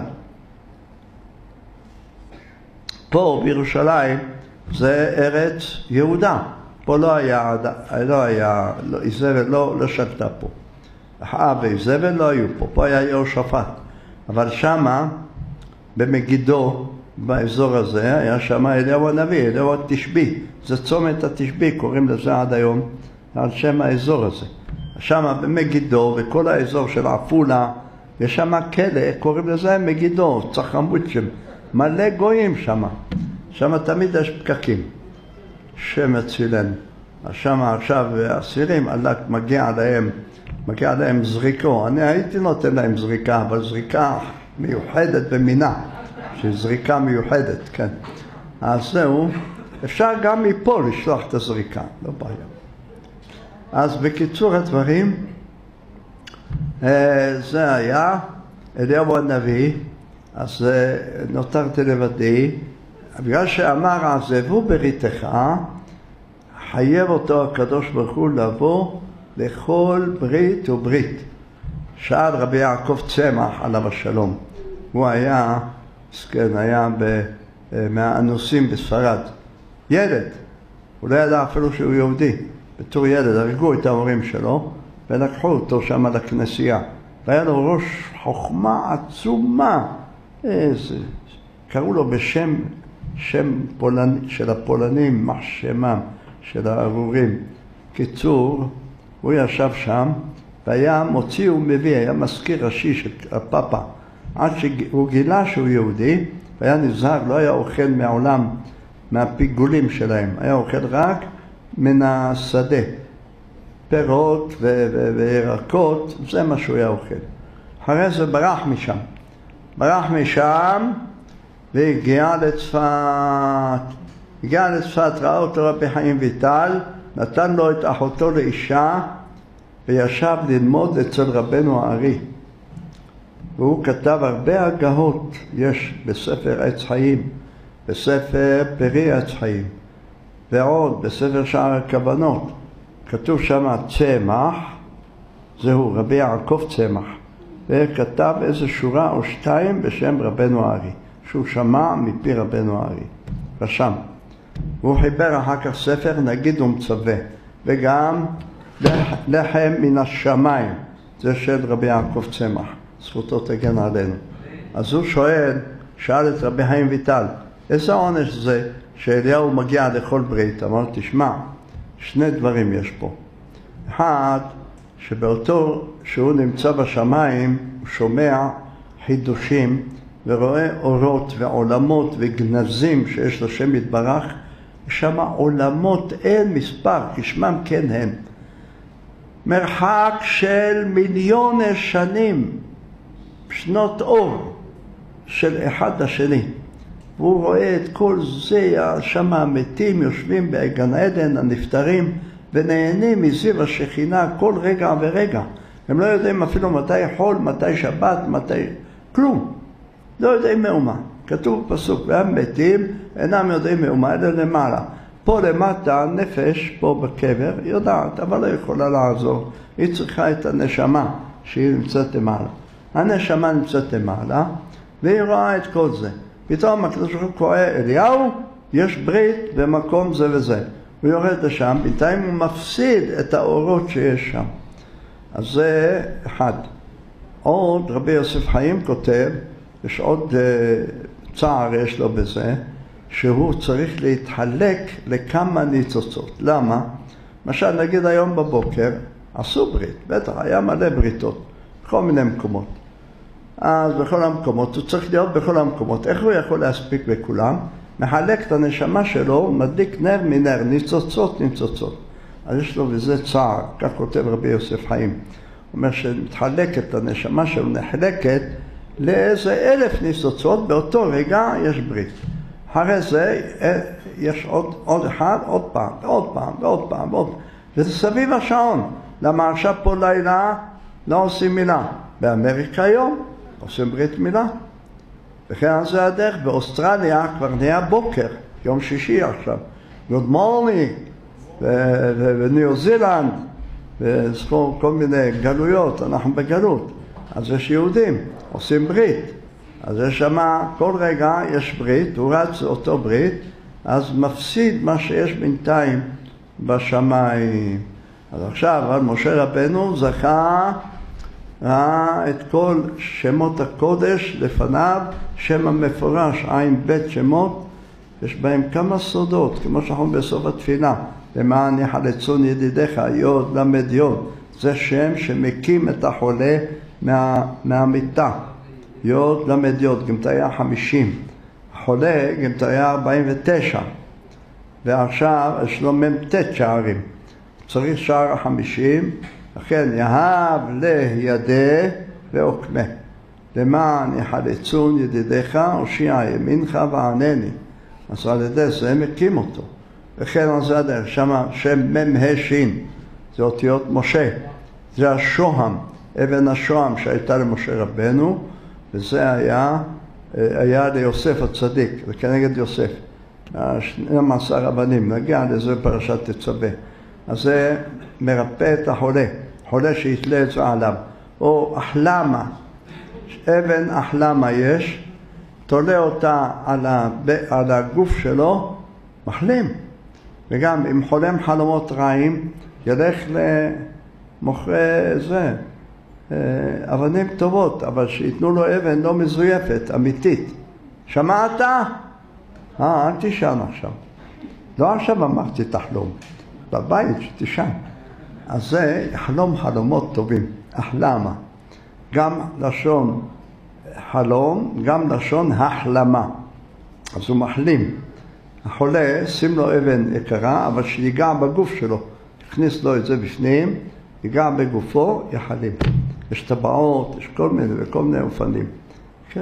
פה בירושלים זה ארץ יהודה. פה לא היה, לא היה, לא, איזבל לא, לא שבתה פה. אחאב ואיזבל לא היו פה. פה היה יהושפט. אבל שמה, במגידו, באזור הזה, היה שמה אליהו הנביא, אליהו התשבי. זה צומת התשבי, קוראים לזה עד היום, על שם האזור הזה. שמה במגידו, וכל האזור של עפולה, יש שמה כלא, קוראים לזה מגידו, צחמות שם. מלא גויים שמה. שמה תמיד יש פקקים. שם הצילן. שמה עכשיו הסירים, מגיע להם, מגיע להם זריקו. אני הייתי נותן להם זריקה, אבל זריקה מיוחדת במינה. שזריקה מיוחדת, כן. אז זהו, אפשר גם מפה לשלוח את הזריקה, לא בעיה. אז בקיצור הדברים, זה היה אליהו הנביא, אז נותרתי לבדי, בגלל שאמר עזבו בריתך, חייב אותו הקדוש ברוך הוא לבוא לכל ברית וברית. שאל רבי יעקב צמח עליו השלום, הוא היה, כן, היה ב, מהאנוסים בספרד, ילד, הוא לא ידע אפילו שהוא יהודי, בתור ילד, הרגו את ההורים שלו ולקחו אותו שם לכנסייה, והיה לו ראש חוכמה עצומה, איזה, קראו לו בשם, שם פולני, של הפולנים, מחשמם, של הארורים. קיצור, הוא ישב שם, והיה מוציא ומביא, היה מזכיר ראשי של הפאפה, עד שהוא גילה שהוא יהודי, והיה נזהר, לא היה אוכל מעולם, מהפיגולים שלהם, היה אוכל רק מן השדה, פירות וירקות, זה מה שהוא היה אוכל. אחרי זה ברח משם, ברח משם, והגיע לצפת. הגיע לצפת, ראה אותו רבי חיים ויטל, נתן לו את אחותו לאישה וישב ללמוד אצל רבנו הארי. והוא כתב הרבה הגהות, יש בספר עץ חיים, בספר פרי עץ חיים, ועוד בספר שער הכוונות. כתוב שם צמח, זהו רבי יעקב צמח, וכתב איזו שורה או שתיים בשם רבנו הארי, שהוא שמע מפי רבנו הארי, רשם. והוא חיבר אחר כך ספר נגיד ומצווה, וגם לחם מן השמיים, זה של רבי יעקב צמח, זכותו תגן עלינו. אז הוא שואל, שאל את רבי חיים ויטל, איזה עונש זה שאליהו מגיע לכל ברית? אמר, תשמע, שני דברים יש פה. אחד, שבאותו שהוא נמצא בשמיים, הוא שומע חידושים ורואה אורות ועולמות וגנזים שיש לשם יתברך, שם עולמות אין מספר, כשמם כן הם. מרחק של מיליוני שנים, שנות אור של אחד לשני. והוא רואה את כל זה, שם המתים יושבים בגן עדן, הנפטרים, ונהנים מזיו השכינה כל רגע ורגע. הם לא יודעים אפילו מתי חול, מתי שבת, מתי... כלום. לא יודעים מאומה. כתוב פסוק, והם מתים, אינם יודעים מאומה, אלא למעלה. פה למטה, הנפש, פה בקבר, יודעת, אבל לא יכולה לעזור. היא צריכה את הנשמה שהיא נמצאת למעלה. הנשמה נמצאת למעלה, והיא רואה את כל זה. פתאום הקדוש ברוך הוא קורא אליהו, יש ברית במקום זה וזה. הוא יורד לשם, בינתיים הוא מפסיד את האורות שיש שם. אז זה אחד. עוד רבי יוסף חיים כותב, יש עוד uh, צער יש לו בזה, שהוא צריך להתחלק לכמה ניצוצות. למה? למשל, נגיד היום בבוקר, עשו ברית, בטח, היה מלא בריתות, בכל מיני מקומות. אז בכל המקומות, הוא צריך להיות בכל המקומות. איך הוא יכול להספיק בכולם? מחלק את הנשמה שלו, מדליק נר מנר, ניצוצות ניצוצות. אז יש לו וזה צער, כך כותב רבי יוסף חיים. הוא אומר שמתחלקת הנשמה שלו, נחלקת לאיזה אלף ניצוצות, באותו רגע יש ברית. אחרי זה יש עוד, עוד אחד, עוד פעם, עוד פעם, ועוד פעם, ועוד. וזה סביב השעון. למה עכשיו פה לילה לא עושים מילה? באמריקה היום עושים ברית מילה. וכן זה הדרך. באוסטרליה כבר נהיה בוקר, יום שישי עכשיו. Good morning. וניו זילנד, וזכור כל מיני גלויות, אנחנו בגלות. אז יש יהודים, עושים ברית. אז יש שמה, כל רגע יש ברית, הוא רץ אותו ברית, אז מפסיד מה שיש בינתיים בשמיים. אז עכשיו, על משה רבנו זכה ראה את כל שמות הקודש לפניו, שם המפורש, עין בית שמות, יש בהם כמה סודות, כמו שאנחנו בסוף התפילה, למען יחלצון ידידיך, יוד למד יוד, זה שם שמקים את החולה מה, מהמיטה. יוד למד יוד, גמטריה חמישים, החולה גמטריה ארבעים ותשע, ועכשיו יש לו ממתת שערים, צריך שער החמישים, לכן יהב לידי ועוקנה, למען יחלצון ידידיך, הושיע ימינך וענני. אז על ידי זה מקים אותו. וכן על זה הדרך, שם שם ממהשין, זה אותיות משה, זה השוהם, אבן השוהם שהייתה למשה רבנו, וזה היה, היה ליוסף הצדיק, וכנגד יוסף, שנים עשר רבנים, נגיע לזה בפרשת תצווה. אז זה מרפא את החולה, חולה שיתלה את זה עליו, או אחלמה, אבן אחלמה יש, תולה אותה על, ה, על הגוף שלו, מחלים. וגם אם חולם חלומות רעים, ילך למוכרי זה, אבנים טובות, אבל שיתנו לו אבן לא מזויפת, אמיתית. שמעת? אה, אל תישן עכשיו. לא עכשיו אמרתי תחלום, בבית שתישן. אז זה חלום חלומות טובים, אחלמה. גם לשון חלום, גם לשון החלמה. אז הוא מחלים. החולה, שים לו אבן יקרה, אבל שיגע בגוף שלו. יכניס לו את זה בפנים, ייגע בגופו, יחלים. יש טבעות, יש כל מיני וכל מיני אופנים. כן.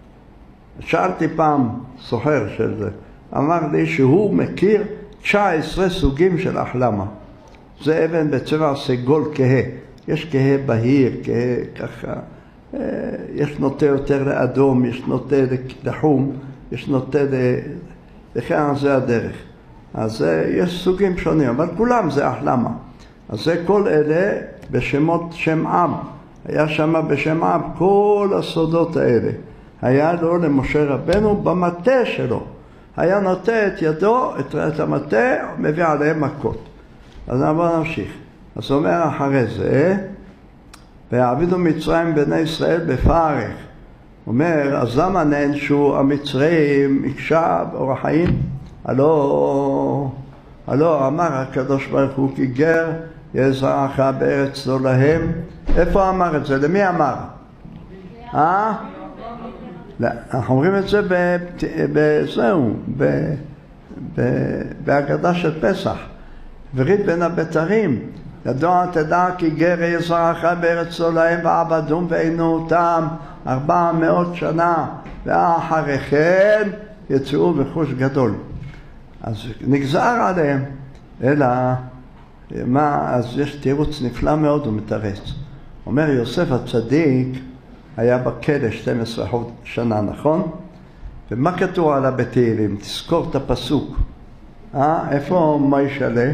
שאלתי פעם סוחר של זה, אמר לי שהוא מכיר תשע עשרה סוגים של החלמה. זה אבן בצבע סגול כהה. יש כהה בהיר, כהה ככה, יש נוטה יותר לאדום, יש נוטה לחום, יש נוטה לכן זה הדרך. אז יש סוגים שונים, אבל כולם זה החלמה. אז זה כל אלה בשמות שם עם. היה שם בשם עם כל הסודות האלה. היה לו למשה רבנו במטה שלו. היה נוטה את ידו, את, את המטה, מביא עליהם מכות. אז נעבור נמשיך. אז אומר אחרי זה, והעבידו מצרים בני ישראל בפרך. אומר, אז למה נענשו המצרים מקשה באורח חיים? הלא, הלא, אמר הקדוש ברוך הוא כי גר יהיה זרעך בארץ לא להם. איפה אמר את זה? למי אמר? אה? לא, אנחנו אומרים את זה בזהו, בהגדה של פסח. ורית בין הבתרים, ידוע תדע כי גר יהיה זרעך בארץ לא להם ועבדום ועינו אותם ארבע מאות שנה ואחרי כן יצאו בחוש גדול. אז נגזר עליהם, אלא מה, אז יש תירוץ נפלא מאוד ומתרץ. אומר יוסף הצדיק היה בכלא שתים עשרה שנה, נכון? ומה כתוב עליו בתהילים? תזכור את הפסוק. אה? איפה מוישלה?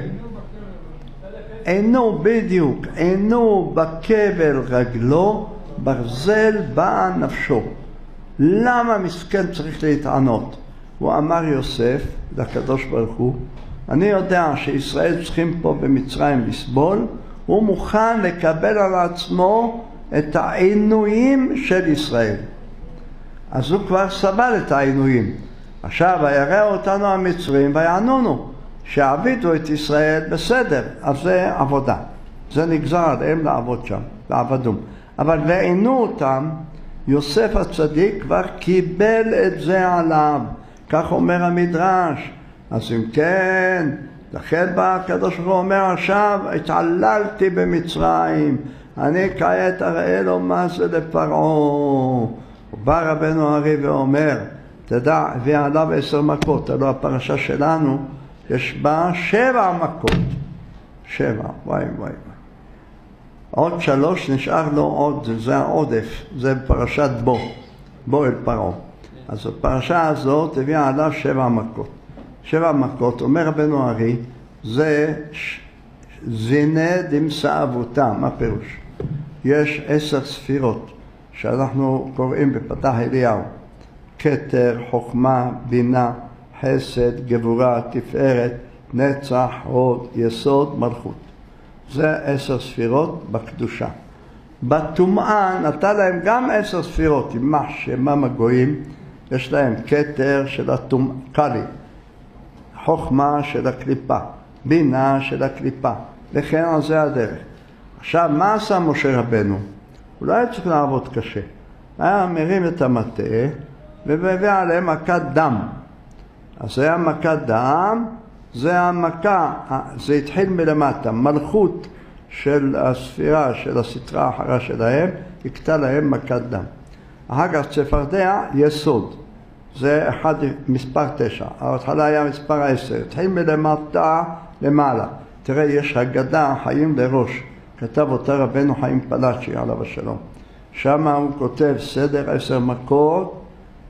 אינו בדיוק, אינו בכבל רגלו, ברזל באה נפשו. למה מסכן צריך להתענות? הוא אמר יוסף לקדוש ברוך הוא, אני יודע שישראל צריכים פה במצרים לסבול, הוא מוכן לקבל על עצמו את העינויים של ישראל. אז הוא כבר סבל את העינויים. עכשיו, וירא אותנו המצרים ויענונו, שעבידו את ישראל בסדר. אז זה עבודה. זה נגזר עליהם לעבוד שם, לעבדום. אבל ועינו אותם, יוסף הצדיק כבר קיבל את זה עליו. כך אומר המדרש. אז אם כן, לכן בא הקדוש ברוך הוא אומר עכשיו, התעללתי במצרים, אני כעת אראה לו מה זה לפרעה. ובא רבנו הרי ואומר, תדע, הביא עליו עשר מכות, הלוא הפרשה שלנו, יש בה שבע מכות. שבע, וואי וואי וואי. עוד שלוש נשאר לו עוד, זה העודף, זה פרשת בו, בו אל פרעה. אז הפרשה הזאת הביאה עליו שבע מכות. שבע מכות, אומר רבנו הרי, זה זיני דמסה אבותם, מה פירוש? יש עשר ספירות שאנחנו קוראים בפתח אליהו. כתר, חוכמה, בינה, חסד, גבורה, תפארת, נצח, הוד, יסוד, מלכות. זה עשר ספירות בקדושה. בטומאה נתן להם גם עשר ספירות, יימח שמם הגויים, יש להם כתר של הטומאה, חוכמה של הקליפה, בינה של הקליפה, וכן על זה הדרך. עכשיו, מה עשה משה רבנו? הוא לא היה צריך לעבוד קשה. היה מרים את המטה ובביא עליהם מכת דם. אז זה היה מכת דם, זה המכה, זה התחיל מלמטה, מלכות של הספירה, של הסטרה האחרה שלהם, הקטה להם מכת דם. אחר כך צפרדע, יסוד. זה אחד, מספר תשע. ההתחלה היה מספר עשר. התחיל מלמטה למעלה. תראה, יש הגדה, חיים לראש. כתב אותה רבנו חיים פלאצ'י, עליו השלום. שם הוא כותב סדר עשר מכות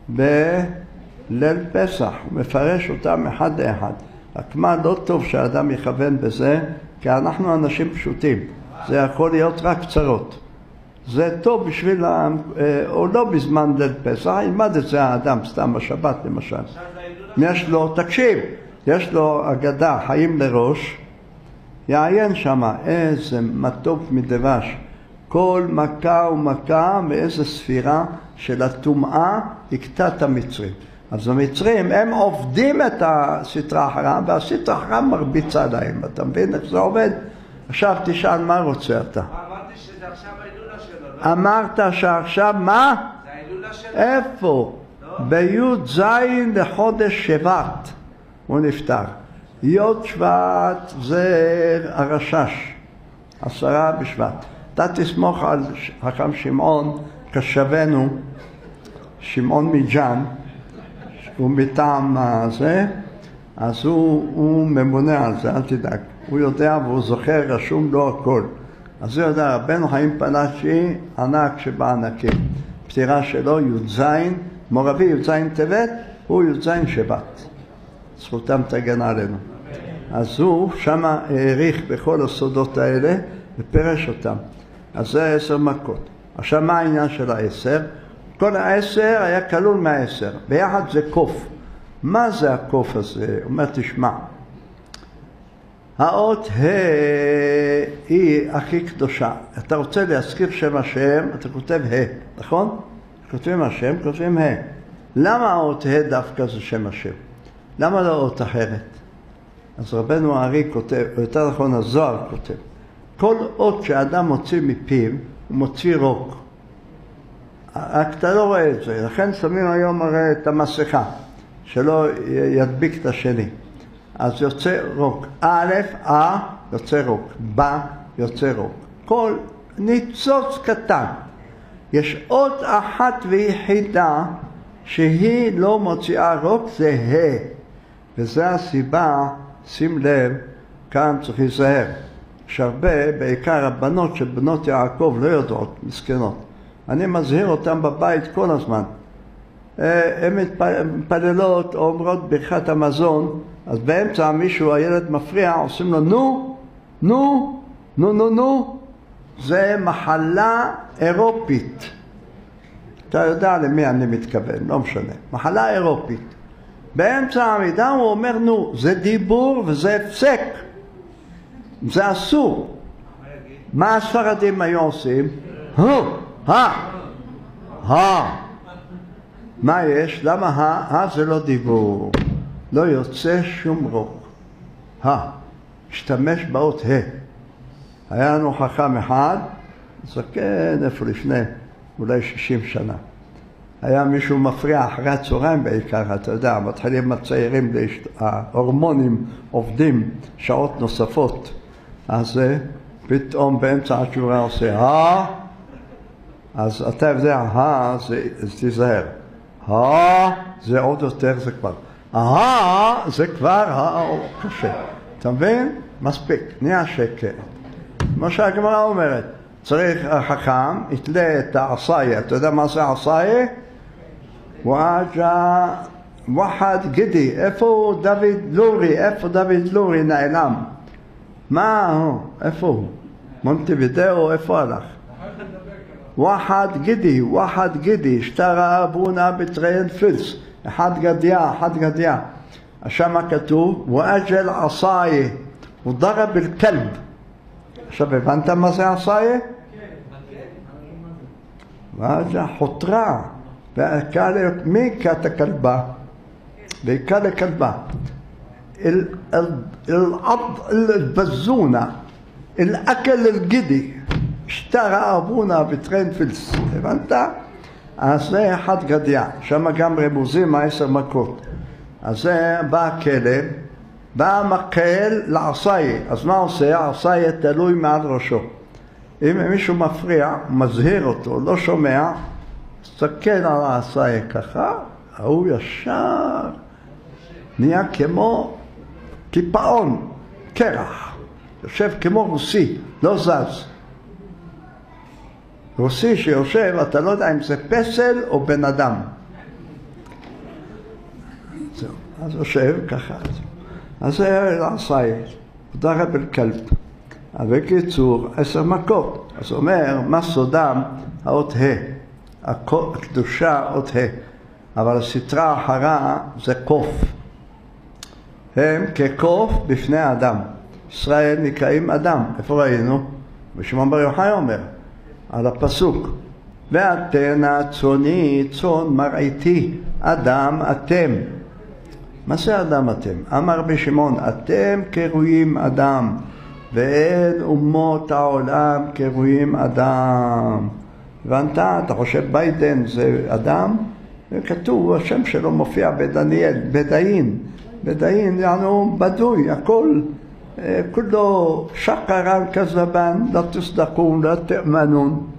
בליל פסח. הוא מפרש אותם אחד לאחד. רק מה לא טוב שהאדם יכוון בזה, כי אנחנו אנשים פשוטים. זה יכול להיות רק קצרות. זה טוב בשביל, או לא בזמן ליל פסח, ילמד את זה האדם, סתם בשבת למשל. יש לו, תקשיב, יש לו אגדה, חיים לראש, יעיין שמה, איזה מתוק מדבש. כל מכה ומכה ואיזה ספירה של הטומאה הקטה את המצרים. אז המצרים, הם עובדים את הסטרה האחרה, והסטרה האחרה מרביצה להם. אתה מבין איך זה עובד? עכשיו תשאל מה רוצה אתה. אמרתי שזה עכשיו ההילולה שלו, לא? אמרת שעכשיו מה? זה ההילולה שלו. איפה? ביוד זין לחודש שבט הוא נפטר. יוד שבט זה הרשש, עשרה בשבט. אתה תסמוך על חכם שמעון כשבנו, שמעון מג'אן, הוא מטעם הזה, אז הוא, הוא ממונה על זה, אל תדאג. הוא יודע והוא זוכר, רשום לו הכל. אז הוא יודע, רבנו חיים פלאשי, ענק שבענקים. פטירה שלו, י"ז, מורבי י"ז טבת, הוא י"ז שבת. זכותם תגן עלינו. אז הוא שמה העריך בכל הסודות האלה ופרש אותם. אז זה עשר מכות. עכשיו מה העניין של העשר? כל העשר היה כלול מהעשר. ביחד זה קוף. מה זה הקוף הזה? הוא אומר, תשמע. האות ה' היא הכי קדושה. אתה רוצה להזכיר שם השם, אתה כותב ה', נכון? כותבים השם, כותבים ה'. למה האות ה' דווקא זה שם השם? למה לא אות אחרת? אז רבנו הארי כותב, או יותר נכון הזוהר כותב, כל אות שאדם מוציא מפיו, הוא מוציא רוק. רק אתה לא רואה את זה, לכן שמים היום הרי את המסכה, שלא ידביק את השני. אז יוצא רוק. א', אה, יוצא רוק. ב', יוצא רוק. כל ניצוץ קטן. יש אות אחת ויחידה שהיא לא מוציאה רוק, זה ה'. וזה הסיבה, שים לב, כאן צריך להיזהר. יש הרבה, בעיקר הבנות של בנות יעקב לא יודעות, מסכנות. אני מזהיר אותם בבית כל הזמן. הן מתפללות או אומרות ברכת המזון, אז באמצע מישהו, הילד מפריע, עושים לו נו, נו, נו, נו, נו. זה מחלה אירופית. אתה יודע למי אני מתכוון, לא משנה. מחלה אירופית. באמצע העמידה הוא אומר נו, זה דיבור וזה הפסק. זה אסור. מה הספרדים היו עושים? הו, הא, הא. מה יש? למה הא? הא זה לא דיבור. לא יוצא שום רוק. הא. השתמש באות ה'. היה לנו חכם אחד, זקן איפה לפני, אולי שישים שנה. היה מישהו מפריע אחרי הצהריים בעיקר, אתה יודע, מתחילים הצעירים, ההורמונים עובדים שעות נוספות. אז פתאום באמצע התשובה עושה הא, אז אתה יודע, הא זה, תיזהר. הא זה עוד יותר, זה כבר. הא זה כבר הא קשה. אתה מבין? מספיק, נהיה שקט. כמו שהגמרא אומרת, צריך החכם, יתלה את העשאיה. אתה יודע מה זה העשאיה? ואג'ה וחד גידי. איפה הוא דוד לורי? איפה דוד לורי נעלם? מה הוא? איפה הוא? מונטווידאו, איפה הלך? וחד גידי, וחד גידי. שטרה אבונה בטריין פילס. אחד גדיה, אחד גדיה. שם כתוב, ואג'ל עשאיה. ודרב אל-כלב. עכשיו הבנת מה זה עשאיה? ואג'ה חותרה. מי כת הכלבה? והקה לכלבה. אל-בזונה, אל-אקל אל-גידי, שטרה אבונה בטרנפילס. הבנת? אז זה אחד גדיה. שם גם רמוזים העשר מכות. אז זה בא הכלב, בא המקל לעשאי. אז מה עושה? העשאי תלוי מעל ראשו. אם מישהו מפריע, מזהיר אותו, לא שומע, תסתכל על העשאי ככה, הוא ישר נהיה כמו קיפאון, קרח. יושב כמו רוסי, לא זז. רוסי שיושב, אתה לא יודע אם זה פסל או בן אדם. זהו, אז יושב ככה. אז זה העשאי, דרב אל-כלב. בקיצור, עשר מכות. אז אומר, מה סודם? האות ה', הקדושה אות ה', אבל הסתרה האחרה זה קוף. הם כקוף בפני האדם. ישראל נקראים אדם. איפה ראינו? ושמעון בר יוחאי אומר, על הפסוק, ואתנה צוני צאן מרעיתי, אדם אתם. מה זה אדם אתם? אמר בשמעון, אתם קרויים אדם, ואין אומות העולם קרויים אדם. הבנת? אתה חושב ביידן זה אדם? כתוב, השם שלו מופיע בדניאל, בדאין. בדאין, יענו בדוי, הכל, כולו שקרן כזבן, לא תסדקון, לא תאמנון.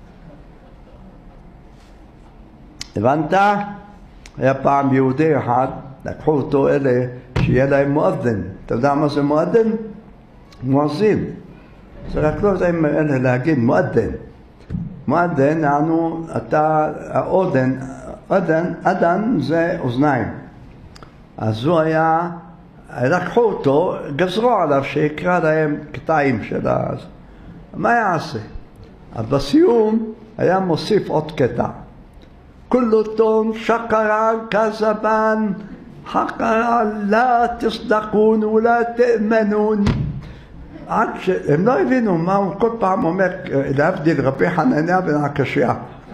הבנת? היה פעם יהודי אחד, לקחו אותו אלה שיהיה להם מואדן. אתה יודע מה זה מואדן? מואזין. זה רק לא יודעים להגיד מואדן. מואדן, יענו, אתה, האודן, אדן, אדן זה אוזניים. אז הוא היה, לקחו אותו, גזרו עליו שיקרא להם קטעים של ה... מה יעשה? אז בסיום היה מוסיף עוד קטע. כולו טום שקרן כזבן, חקרן לא תסדקון ולא תאמנון. עד שהם לא הבינו מה הוא כל פעם אומר, להבדיל רבי חנניה בן עקשיא.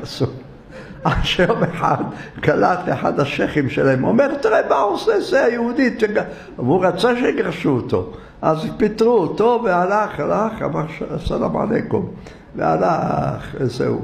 עד שיום אחד קלט אחד השייכים שלהם, אומר, תראה מה הוא עושה, זה היהודי, והוא רצה שיגרשו אותו. אז פיטרו אותו והלך, הלך, אמר סלאם עליכום, והלך, זהו.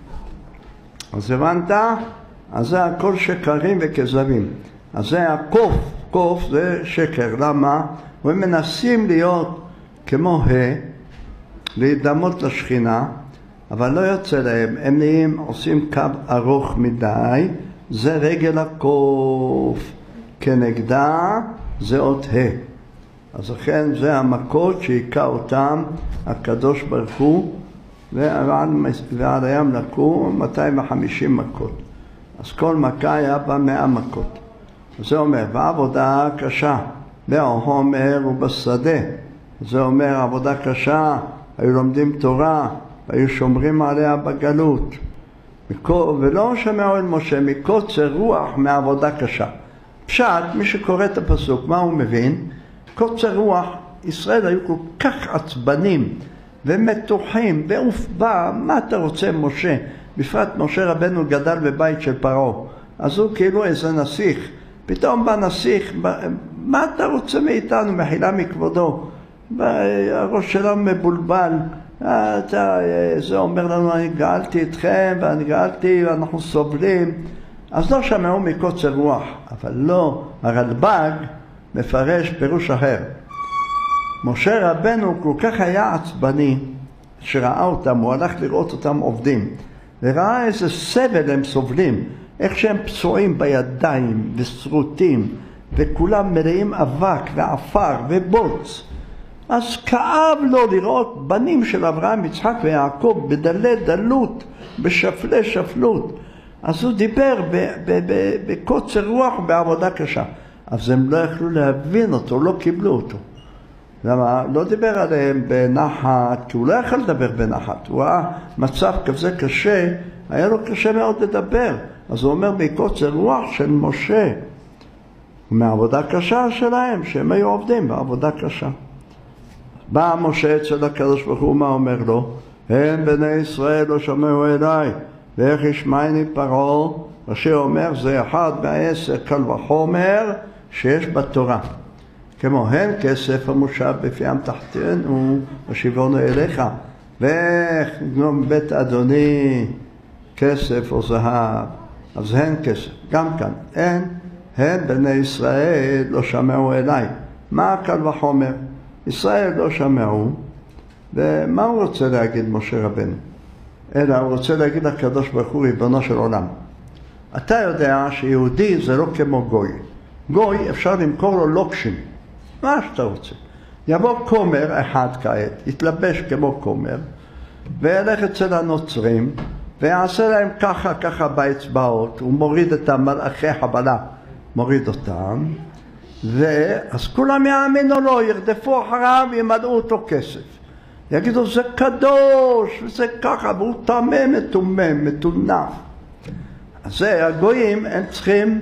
אז הבנת? אז זה הכל שקרים וכזבים. אז זה הקוף, קוף זה שקר. למה? הם מנסים להיות כמו ה, להידמות לשכינה, אבל לא יוצא להם. הם נהיים, עושים קו ארוך מדי, זה רגל הקוף. כנגדה זה עוד ה. אז לכן זה המכות שהיכה אותם הקדוש ברוך הוא, ועד הים לקו מאתיים וחמישים מכות. אז כל מכה היה בה מאה מכות. זה אומר, בעבודה קשה, בהומר ובשדה. זה אומר, עבודה קשה, היו לומדים תורה, והיו שומרים עליה בגלות. ולא שמעו אל משה מקוצר רוח מעבודה קשה. פשט, מי שקורא את הפסוק, מה הוא מבין? קוצר רוח, ישראל היו כל כך עצבנים ומתוחים, ואוף בא, מה אתה רוצה משה? בפרט משה רבנו גדל בבית של פרעה, אז הוא כאילו איזה נסיך, פתאום בא נסיך, מה אתה רוצה מאיתנו? מחילה מכבודו, הראש שלנו מבולבל, אתה, זה אומר לנו, אני גאלתי אתכם ואני גאלתי ואנחנו סובלים, אז לא שמעו מקוצר רוח. אבל לא, הרלב"ג מפרש פירוש אחר. משה רבנו כל כך היה עצבני שראה אותם, הוא הלך לראות אותם עובדים, וראה איזה סבל הם סובלים, איך שהם פצועים בידיים וסרוטים, וכולם מלאים אבק ועפר ובוץ. אז כאב לו לראות בנים של אברהם, יצחק ויעקב בדלי דלות, בשפלי שפלות. אז הוא דיבר בקוצר רוח ובעבודה קשה. אז הם לא יכלו להבין אותו, לא קיבלו אותו. למה? לא דיבר עליהם בנחת, כי הוא לא יכול לדבר בנחת. הוא ראה מצב כזה קשה, היה לו קשה מאוד לדבר. אז הוא אומר בקוצר רוח של משה, מהעבודה קשה שלהם, שהם היו עובדים בעבודה קשה. בא משה אצל הקדוש ברוך הוא, מה אומר לו? הם בני ישראל לא שמעו אליי, ואיך ישמעני פרעה? רש"י אומר, זה אחד מהעשר קל וחומר שיש בתורה. כמו הן כסף המושב בפיהם תחתנו, ושיבונו אליך. ואיך נגנום בית אדוני כסף או זהב. אז הן כסף. גם כאן, הן, הן בני ישראל לא שמעו אליי. מה קל וחומר? ישראל לא שמעו, ומה הוא רוצה להגיד משה רבנו? אלא הוא רוצה להגיד לקדוש ברוך הוא ריבונו של עולם. אתה יודע שיהודי זה לא כמו גוי. גוי אפשר למכור לו לוקשים, מה שאתה רוצה. יבוא כומר אחד כעת, יתלבש כמו כומר, וילך אצל הנוצרים, ויעשה להם ככה ככה באצבעות, הוא מוריד את המלאכי חבלה, מוריד אותם, ואז כולם יאמינו לו, ירדפו אחריו, ימלאו אותו כסף. יגידו, זה קדוש, וזה ככה, והוא טמא מטומם, מטונף. אז זה, הגויים, הם צריכים,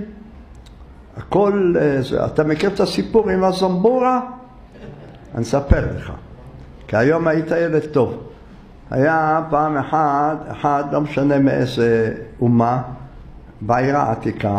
הכל, זה, אתה מכיר את הסיפור עם הזמבורה? אני אספר לך, כי היום היית ילד טוב. היה פעם אחד, אחד, לא משנה מאיזה אומה, בעיר העתיקה,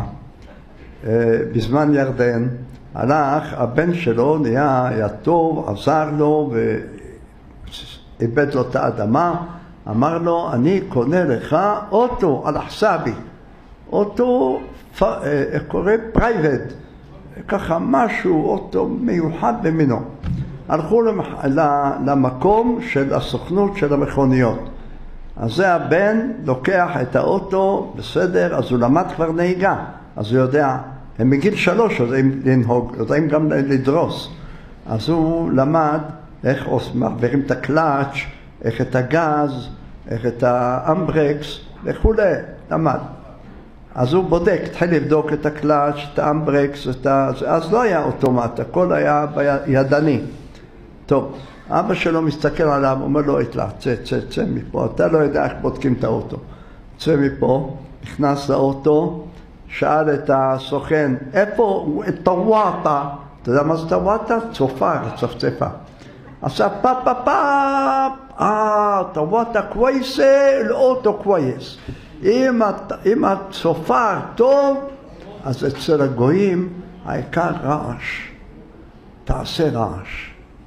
בזמן ירדן, הלך, הבן שלו נהיה, היה טוב, עזר לו ואיבד לו את האדמה, אמר לו, אני קונה לך אוטו על חסאבי, אוטו, איך קורא? פרייבט, ככה משהו, אוטו מיוחד במינו. הלכו למקום של הסוכנות של המכוניות. אז זה הבן לוקח את האוטו, בסדר, אז הוא למד כבר נהיגה, אז הוא יודע, הם מגיל שלוש יודעים לנהוג, יודעים גם לדרוס. אז הוא למד איך מעבירים את הקלאץ', איך את הגז, איך את האמברקס וכו', למד. אז הוא בודק, התחיל לבדוק את הקלאץ', את האמברקס, את ה... אז לא היה אוטומט, הכל היה ידני. טוב, אבא שלו מסתכל עליו, אומר לו, התלה, צא, צא, צא מפה, אתה לא יודע איך בודקים את האוטו. צא מפה, נכנס לאוטו, שאל את הסוכן, איפה, את טוואטה, אתה יודע מה זה טוואטה? צופר, צפצפה. עשה פאפ פאפ פאפ, אה, טוואטה קווייסה, לאוטו קווייס. אם, אם הצופר טוב, אז אצל הגויים העיקר רעש. תעשה רעש.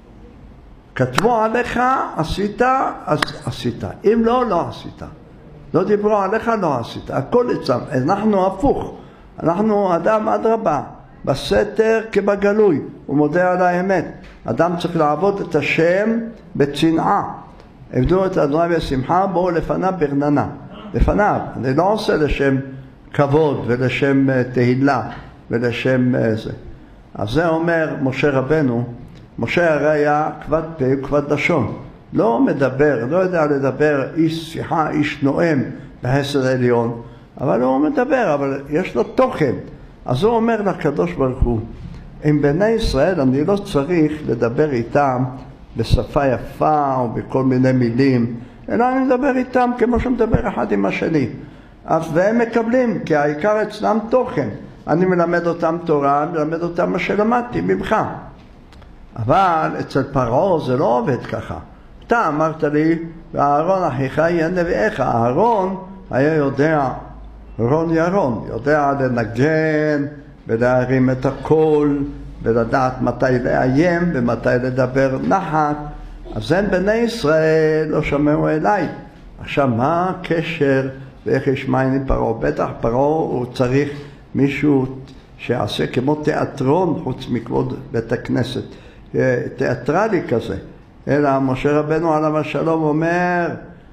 כתבו עליך, עשית, אז עשית. אם לא, לא עשית. לא דיברו עליך, לא עשית. הכל אצלם. אנחנו הפוך. אנחנו אדם אדרבה. בסתר כבגלוי. הוא מודה על האמת. אדם צריך לעבוד את השם בצנעה. עבדו את אדוני בשמחה, בואו לפניו ברננה. לפניו. אני לא עושה לשם כבוד ולשם תהילה ולשם זה. אז זה אומר משה רבנו, משה הרי היה כבד פה וכבד לשון. לא מדבר, לא יודע לדבר, איש שיחה, איש נואם בהסד העליון, אבל הוא מדבר, אבל יש לו תוכן. אז הוא אומר לקדוש ברוך הוא, עם בני ישראל אני לא צריך לדבר איתם בשפה יפה או בכל מיני מילים, אלא אני מדבר איתם כמו שמדבר אחד עם השני. אז והם מקבלים, כי העיקר אצלם תוכן. אני מלמד אותם תורה, אני מלמד אותם מה שלמדתי ממך. אבל אצל פרעה זה לא עובד ככה. אתה אמרת לי, ואהרון אחיך יהיה נביאך. אהרון היה יודע, רון ירון, יודע לנגן ולהרים את הקול ולדעת מתי לאיים ומתי לדבר נחת. אז אין בני ישראל לא שמעו אליי. עכשיו מה הקשר ואיך ישמעני פרעה? בטח פרעה הוא צריך מישהו שיעשה כמו תיאטרון חוץ מכבוד בית הכנסת. תיאטרלי כזה. אלא משה רבנו עליו השלום אומר,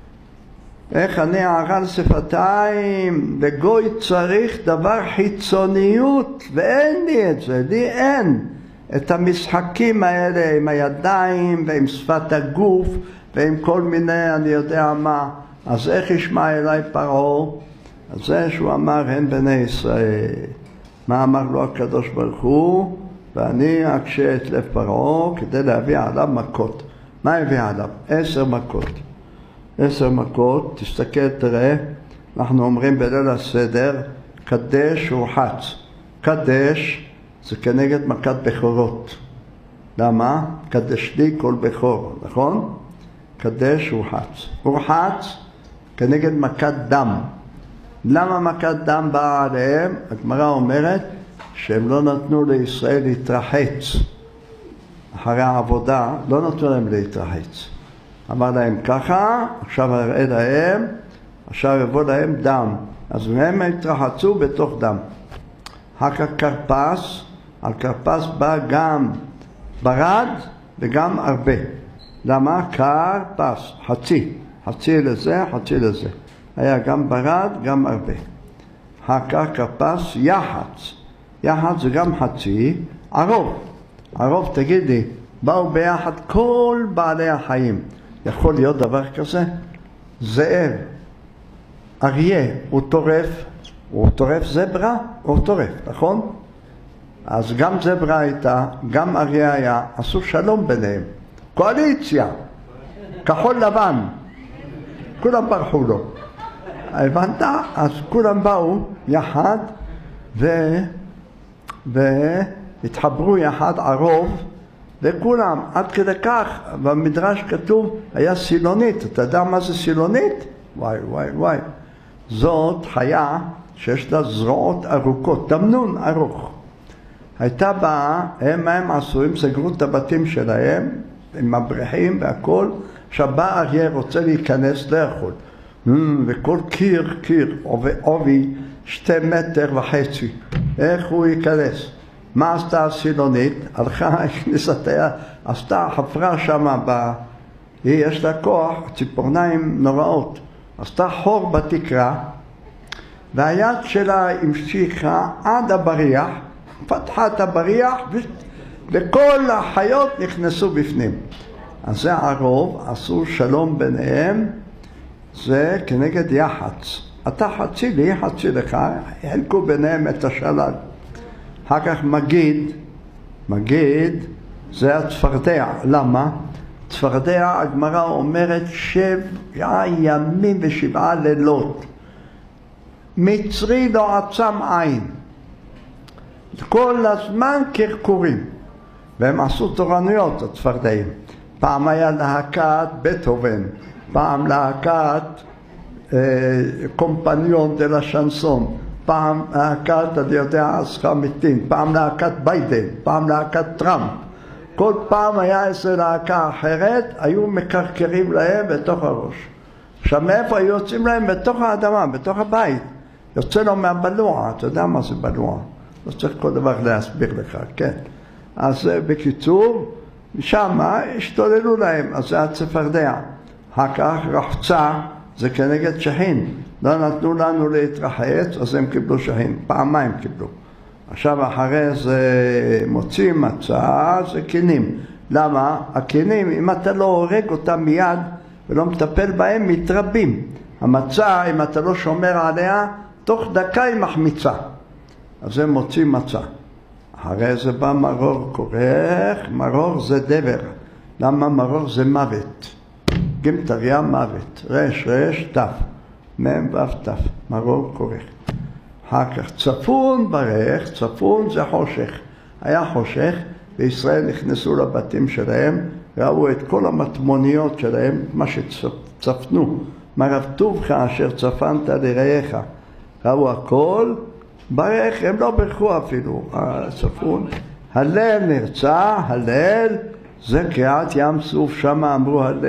איך אני ערל שפתיים, וגוי צריך דבר חיצוניות, ואין לי את זה, לי אין את המשחקים האלה עם הידיים ועם שפת הגוף ועם כל מיני אני יודע מה. אז איך ישמע אליי פרעה? אז זה שהוא אמר הן בני ישראל. מה אמר לו הקדוש ברוך הוא? ואני אקשה את לב פרעה כדי להביא עליו מכות. מה הביא עליו? עשר מכות. עשר מכות, תסתכל, תראה, אנחנו אומרים בליל הסדר, קדש ורחץ. קדש זה כנגד מכת בכורות. למה? קדש לי כל בכור, נכון? קדש ורחץ. ורחץ כנגד מכת דם. למה מכת דם באה עליהם? הגמרא אומרת שהם לא נתנו לישראל להתרחץ. אחרי העבודה לא נתנו להם להתרחץ. אמר להם ככה, עכשיו הראה להם, עכשיו יבוא להם דם. אז הם התרחצו בתוך דם. אחר כרפס, על כרפס בא גם ברד וגם הרבה. למה? כרפס, חצי. חצי לזה, חצי לזה. היה גם ברד, גם הרבה. אחר כך כרפס יחץ. יחץ זה גם חצי. ערוב. ערוב, תגידי, באו ביחד כל בעלי החיים. יכול להיות דבר כזה? זאב, אריה, הוא טורף, הוא טורף זברה, הוא טורף, נכון? אז גם זברה הייתה, גם אריה היה, עשו שלום ביניהם. קואליציה, כחול לבן, כולם ברחו לו. הבנת? אז כולם באו יחד ו... והתחברו יחד ערוב, וכולם, עד כדי כך, במדרש כתוב, היה סילונית. אתה יודע מה זה סילונית? וואי, וואי, וואי. זאת חיה שיש לה זרועות ארוכות, תמנון ארוך. הייתה באה, הם מה הם עשו, הם סגרו את הבתים שלהם, עם הבריחים והכל. עכשיו בא אריה רוצה להיכנס, לא יכול. וכל קיר, קיר, עובי, שתי מטר וחצי. איך הוא ייכנס? מה עשתה הסילונית? הלכה, הכניסה את היד, עשתה, חפרה שמה, ב... היא יש לה כוח, ציפורניים נוראות. עשתה חור בתקרה, והיד שלה המשיכה עד הבריח, פתחה את הבריח, ו... וכל החיות נכנסו בפנים. אז זה הרוב, עשו שלום ביניהם, זה כנגד יח"צ. אתה חצי לי, חצי לך, חלקו ביניהם את השלל. אחר כך מגיד, מגיד זה הצפרדע. למה? צפרדע, הגמרא אומרת שבעה ימים ושבעה לילות. מצרי לא עצם עין. כל הזמן קרקורים. והם עשו תורנויות, הצפרדעים. פעם היה להקת בטהובן, פעם להקת אה, קומפניון דה לה שנסון, פעם להקת, אני יודע, אסחמיטין, פעם להקת ביידן, פעם להקת טראמפ. כל פעם היה איזו להקה אחרת, היו מקרקרים להם בתוך הראש. עכשיו מאיפה היו יוצאים להם? בתוך האדמה, בתוך הבית. יוצא לו מהבלוע, אתה יודע מה זה בלוע? לא צריך כל דבר להסביר לך, כן. אז בקיצור, משם השתוללו להם, אז זה הצפרדע. אחר כך רחצה, זה כנגד שחין. לא נתנו לנו להתרחץ, אז הם קיבלו שחין. פעמיים קיבלו. עכשיו אחרי זה מוצאים מצה, זה קינים. למה? הקינים, אם אתה לא הורג אותם מיד ולא מטפל בהם, מתרבים. המצה, אם אתה לא שומר עליה, תוך דקה היא מחמיצה. אז הם מוצאים מצה. אחרי זה בא מרור כורך, מרור זה דבר. למה מרור זה מוות? גמטריה מוות. רש, רש, תף. מם ואף תף. מרור כורך. אחר כך צפון ברך, צפון זה חושך. היה חושך, וישראל נכנסו לבתים שלהם, ראו את כל המטמוניות שלהם, מה שצפנו. מרב טובך אשר צפנת לרעיך. ראו הכל, ברך, הם לא ברכו אפילו, הצפון. הלל נרצה, הלל, זה קריעת ים סוף, שם אמרו הלל.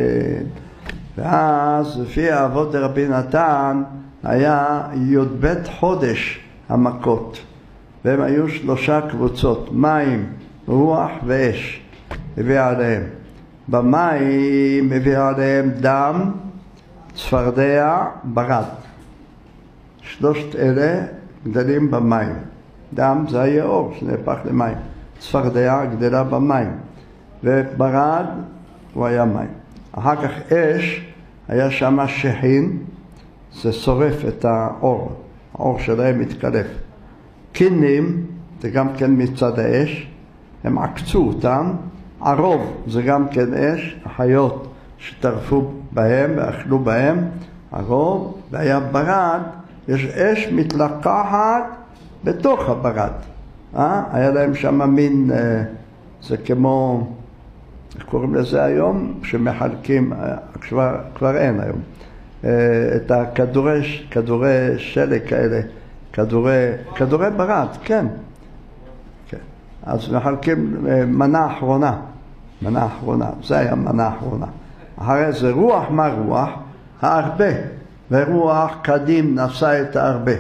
ואז לפי אבות רבי נתן, היה י"ב חודש המכות. והם היו שלושה קבוצות, מים, רוח ואש, הביא עליהם. במים הביא עליהם דם, צפרדע, ברד. שלושת אלה גדלים במים. דם זה היאור שנהפך למים. צפרדע גדלה במים. וברד הוא היה מים. אחר כך אש, היה שם שחין, זה שורף את האור. האור שלהם מתקלף. קינים, זה גם כן מצד האש, הם עקצו אותם. ערוב, זה גם כן אש, החיות שטרפו בהם ואכלו בהם. ערוב, והיה ברד, יש אש מתלקחת בתוך הברד. אה? היה להם שם מין, אה, זה כמו, איך קוראים לזה היום? שמחלקים, אה, כבר, כבר אין היום. אה, את הכדורי, כדורי שלג כאלה, כדורי, כדורי ברד, כן. כן. אז מחלקים אה, מנה אחרונה, מנה אחרונה, זה היה מנה אחרונה. אחרי זה רוח, מה רוח? הרבה. ורוח קדים נשא את הרבה.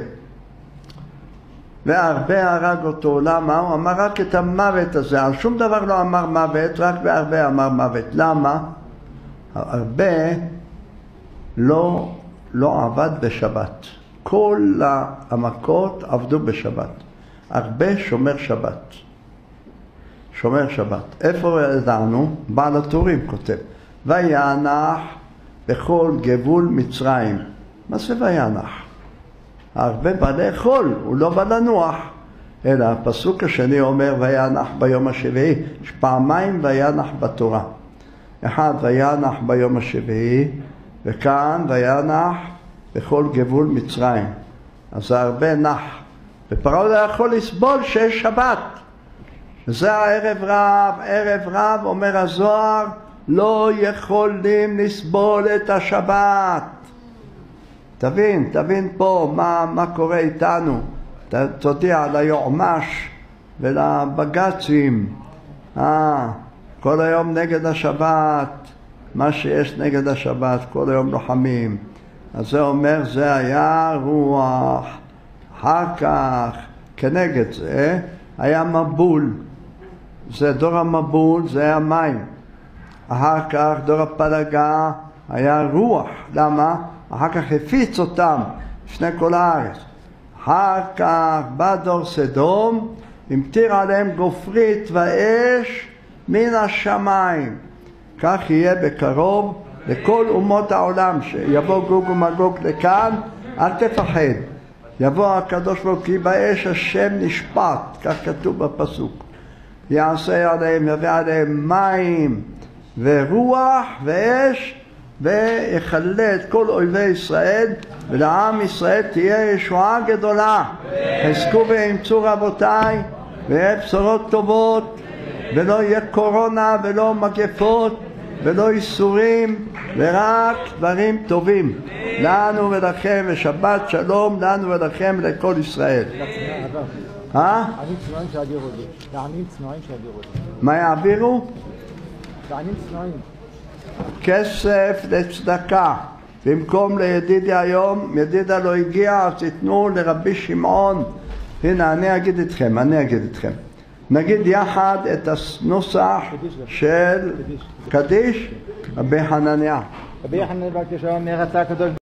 והרבה הרג אותו. למה? הוא אמר רק את המוות הזה. על שום דבר לא אמר מוות, רק בהרבה אמר מוות. למה? הרבה לא, לא עבד בשבת. כל המכות עבדו בשבת. הרבה שומר שבת. שומר שבת. איפה ידענו? בעל הטורים כותב. וינח בכל גבול מצרים. מה זה וינח? הרבה בא לאכול, הוא לא בא לנוח. אלא הפסוק השני אומר וינח ביום השביעי. יש פעמיים וינח בתורה. אחד וינח ביום השביעי, וכאן וינח בכל גבול מצרים. אז זה הרבה נח. ופרעה לא יכול לסבול שיש שבת. וזה הערב רב, ערב רב אומר הזוהר, לא יכולים לסבול את השבת. תבין, תבין פה מה, מה קורה איתנו. ת, תודיע ליועמ"ש ולבג"צים. אה, כל היום נגד השבת, מה שיש נגד השבת, כל היום לוחמים. אז זה אומר, זה היה רוח. אחר כך, כנגד זה, היה מבול. זה דור המבול, זה היה מים. אחר כך דור הפלגה היה רוח. למה? אחר כך הפיץ אותם לפני כל הארץ. אחר כך בא דור סדום, המטיר עליהם גופרית ואש מן השמיים. כך יהיה בקרוב לכל אומות העולם, שיבוא גוג ומגוג לכאן, אל תפחד. יבוא הקדוש ברוך הוא כי באש השם נשפט, כך כתוב בפסוק. יעשה עליהם, יביא עליהם מים ורוח ואש, ויכלה את כל אויבי ישראל, ולעם ישראל תהיה ישועה גדולה. חזקו ואמצו רבותיי, ויהיה בשורות טובות, ולא יהיה קורונה ולא מגפות ולא איסורים, ורק דברים טובים לנו ולכם, ושבת שלום לנו ולכם ולכל ישראל. אה? מה יעבירו? כסף לצדקה. במקום לידידיה היום, ידידיה לא הגיע, אז תיתנו לרבי שמעון. הנה, אני אגיד אתכם, אני אגיד אתכם. נגיד יחד את הנוסח של קדיש רבי חנניה. רבי חנניה בבקשה, אומר רצה הקדוש